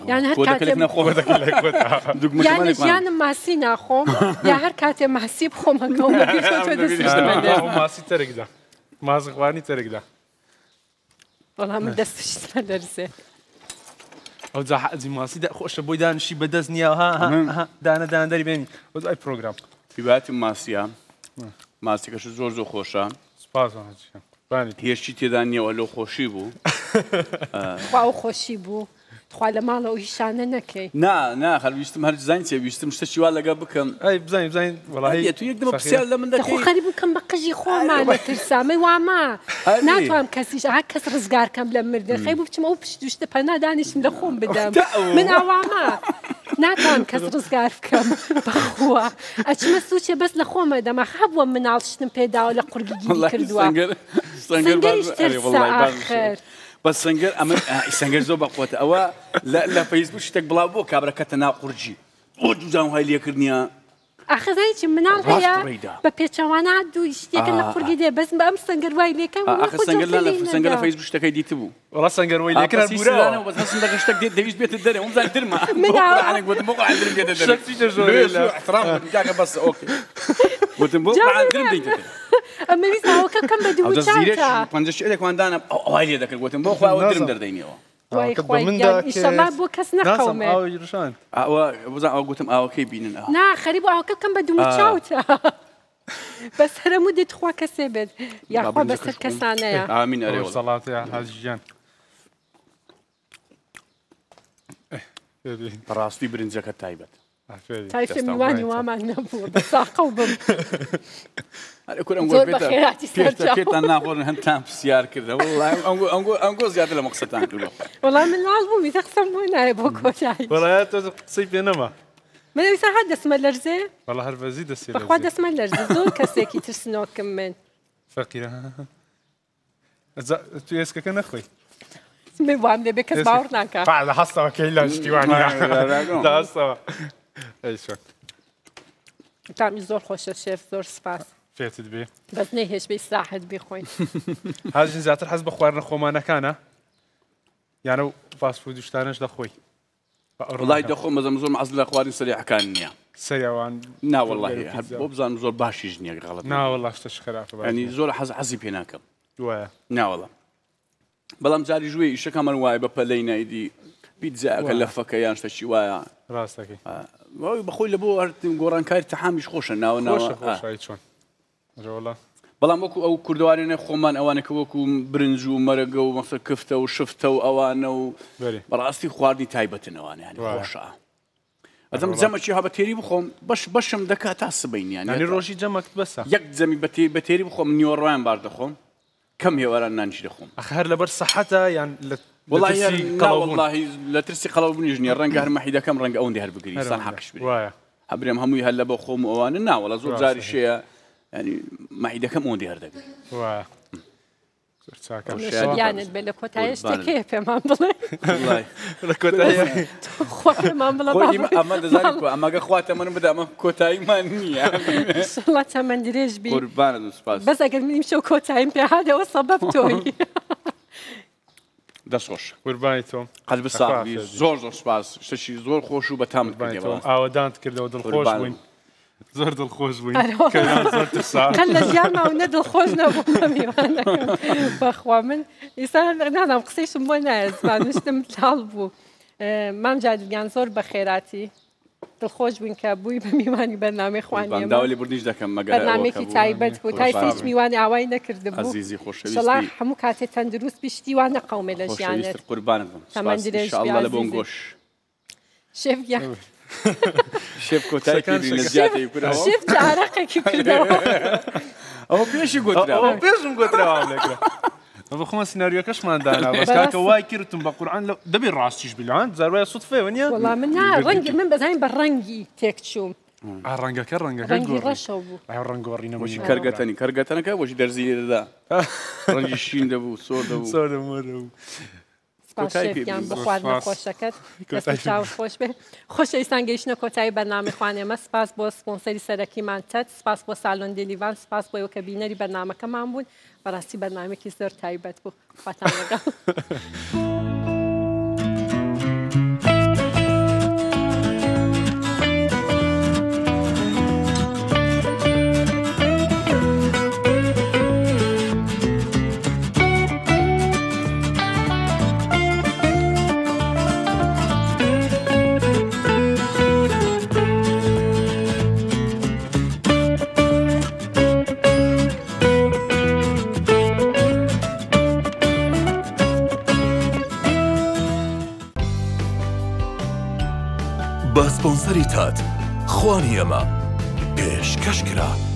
یانە ژیانم ماسی ناخۆم یا هەر کاتێ ماسی بخۆمەکەم ماسی تەرێکدا مازغوانی تەرێکدا بەڵام من دەستشتە دەرزێ ئەو جا حەزی ماسی خۆشە بۆی دانشی بەدەست نییە ها دانە دانەدەری بێنی ئەی پرۆگرام پیباتی ماسیە ماسیەکەش زۆر زۆر خۆشە سپاس هێشتی تێدا نییەوە لەو خۆشی بوو خوا ئەو خۆشی بوو خوا لە ماڵەوە هیشانە نەکەی نا هەرویستم هەر زانین ویستم شتێکی وا لەگە بکەم ئەی بزانین بزانین وەڵاهی تو یەک دمە پرسیار لە من دەکەی خەریب بکەم بە قژی خۆمانە ترسامەی وامە ناتوانم کەسیش ها کەس ڕزگارکەم لە مردن خەی بوو بچمە ئەو پشت دوشتە پەنا دانیشم لە خۆم بدەم من ئاوامە ناتوانم کەس ڕزگار بکەم بەخوا ئەچمە سوچێ بەس لە خۆمە دەمە خەبووە مناڵ شتم پێداوە لە قورگی گیری کردووە سەنگەریش ترسا ئاخر بەس سەنگەر ئەمە سەنگەر زۆر بەقوتە ئەوە لە فەیسبوک شتێک بڵاو بۆ کابرەکەتە ناو قورجی بۆ دووزان وهای لێکردنیە ئاخەزای چی مناڵ هەیە بە پێچەوانە دوو شتێکە لە قورگی دێ بەس بە ئەم سەنگەر وای لێکەم سەنگەر لە فەیسبوک شتەکەی دیت بوو وەڵا سەنگەر وای لێکرا بورانەوە بەس هەستم دەکە شتێک دەویست بێتە دەرێ وەمزان درمە گوتم بۆ قوعان درم بێتە دەرێ احترام کاکە بەس ئۆکێ گوتم بۆ قوعان درم دێتە دەرێ ئەمە ویست هاوکە کەم بە دوو چاوتە پەنجە شعرێکمان دانا ئەوای لێ دەکرد گوتم بۆ خوا ئەوە درم دەردەینەوە ئیشەڵا بۆ کەس نەخەومێ ئەوە گوتم ئاوەکەی بینن نا خەریب ئاوکە کەم بە دوو چاوتە بەس هەرەموو دێتخوا کەسێ بێت یاخوا بەسەر کەسانەیە ئامین ئەرێ سەڵاتەیە حاجیان ڕاستی برنجەکە تایبەت تایفێ میوانی وامان نەبووە بە ساقە و بم زۆر بەخێراتی پێتان ناخۆرن هەندتان پرسیار کردە ئەنگۆ زیاتر لە مەقسەتان کردوە وەڵام من لاڵ بوومی تە قسەم بۆ نایە بۆ کۆتایی وەڵایە تۆ قسەی پێ نەما من ئەویسا هەر دەسمە لەرزێ وەڵا هەر بەزی دەستێ بەخوا دەسمە لەرزێ زۆر کەسێکی ترسنۆکم من فەقیرە تو ئێسکەکە نەخۆی من وام دەبێ کەس باوەڕ ناکات لە هەستەوە کەی لە شتیوانی لە هەستەوە تامی زۆر خۆشە شێف زۆر سپاس فێتت بێ بەس نەیهێش بێ ساحت بخۆین هاژین زیاتر حەز بە خواردنە خۆمانەکانە یانە و فاسفود و شتانەش دەخۆی وڵای دەخۆم بەزەم زۆر مەعەز لە خواردنی سەریعەکان نییە سەریاوان نا وەڵڵاهی بۆ بزانم زۆر باشیش نییە غەڵەت نا وەڵڵا شتەش خراپە ینی زۆر حەزی پێ ناکەم وایە ناوەڵە بەڵام جاری ژوێ ئیشەکەمان وایە بە پەلەی نایدی پیتزاکە لە فەکە یان شتێکی وایە ڕاستەکەی بەخۆی لە بۆ گۆڕانکاری تەحامیش خۆشە ناوە چۆن بەڵام وەکو ئەو کوردوارێنە خۆمان ئەوانەکە وەکو برنج و مەرەگە و مەسە کفتە و شفتە و ئەوانە و بەڕاستی خواردنی تایبەتن ئەوانە ینی خۆشە ئەدەم جەمەکی ها بە تێری بخۆم بەشم دەکات تا سبەین ینی ڕۆژی جەمەک بەسە یەک جەمی بە تێری بخۆم نیوەڕۆیان بار دەخۆم کەم هێواران نانچی دەخۆم هەر لەبەر سەحەتە یان والله لە ترسی قەڵەوبوونیش نییە ڕەنگە هەر مەحیدەکەم ڕەنگە ئەوەندی هەر بگری سان حەقش بێ هەبرێم هەمووی هەر لە بە خۆم ئەوانە ناوەڵە زۆر جاری شەیە ینی مەحیدەکەم ئەوەندی هەردەگرێت یانت بێ لە کۆتایی شتێکەیە پێمان بڵێ لە کۆتایی خوا پێمان بڵێ ئەمە دەزانین ئەمەگە خواتە من بدە ئەمە کۆتاییمان نییە وڵات چەمەند درێژ بی قوربانت سوپاس بەس ئەگەر منیم شەو کۆتاییم پێهاتەوە سەبەب تۆی دەستخۆش قوربانی تۆم قەت بساقی زۆر زۆر سوپاس شتێکی زۆر خۆش و بەتامت کردەوە ئاوەدانت کردەوە دڵخۆش بووین زۆر دڵخۆش بووین قەت لە ژیان ماونە دڵخۆش نەبووم میوانەکەم بەخوا من ئێستا نازانم قسەیشم بۆ نایە زبانشتم لاڵ بوو مام جادوگیان زۆر بە خێراتی دڵخۆش بووین کە بووی بە میوانی بەرنامەی خوانیەمە داوای بردیش دەکەم بەرنامێکی تایبەت بوو تا هیچ میوانی ئاوای نەکردبوو عەزیزی خۆشەویستی ئینشەڵا هەموو کاتێ تەندروست بیشتی وان نەقەومێ لە ژیانت قوربانت تەمەند درێژ بی ئینشەڵا لە بۆم گۆش شێفگیان شێف کۆتایی کردی لە زیاتەی کورەوە شێف جارەقێکی کردەوە ئەوە پێشی گوتراوە پێشم گوتراوە لەکرا بە خۆمە سیناریۆکەشمان دانا بەس کاکە وای کردتم بە قورعان دەبێ ڕاستیش بلان زاروایە سوتفەوە نییە وەڵام من نا ڕەنگی من بەزانین بە ڕەنگی تێکچووم ڕەنگەکە ڕەنگی ڕەشەو بوو ڕەنگۆڕینەوەشی کەرگەتەنی کەرگەتەنەکە بۆشی دەرزی دەدا ڕەنگی شین دەبوو سۆر دەبوو سپاس شێفگیان بە خواردنە خۆشەکەت دەستی چاو خۆش بێ خۆشەویستان گەیشتنە کۆتایی بەرنامەی خوانێمە سپاس بۆ سپۆنسەری سەرەکیمان تەت سپاس بۆ سالۆن دێلیڤان سپاس بۆ ئێوە کە بینەری بەرنامەکەمان بوون بەڕاستی بەرنامێکی زۆر تایبەت بوو خواتان لەگەڵ بە سپۆنسەری تات خوانی ئەمە پێشکەشکرا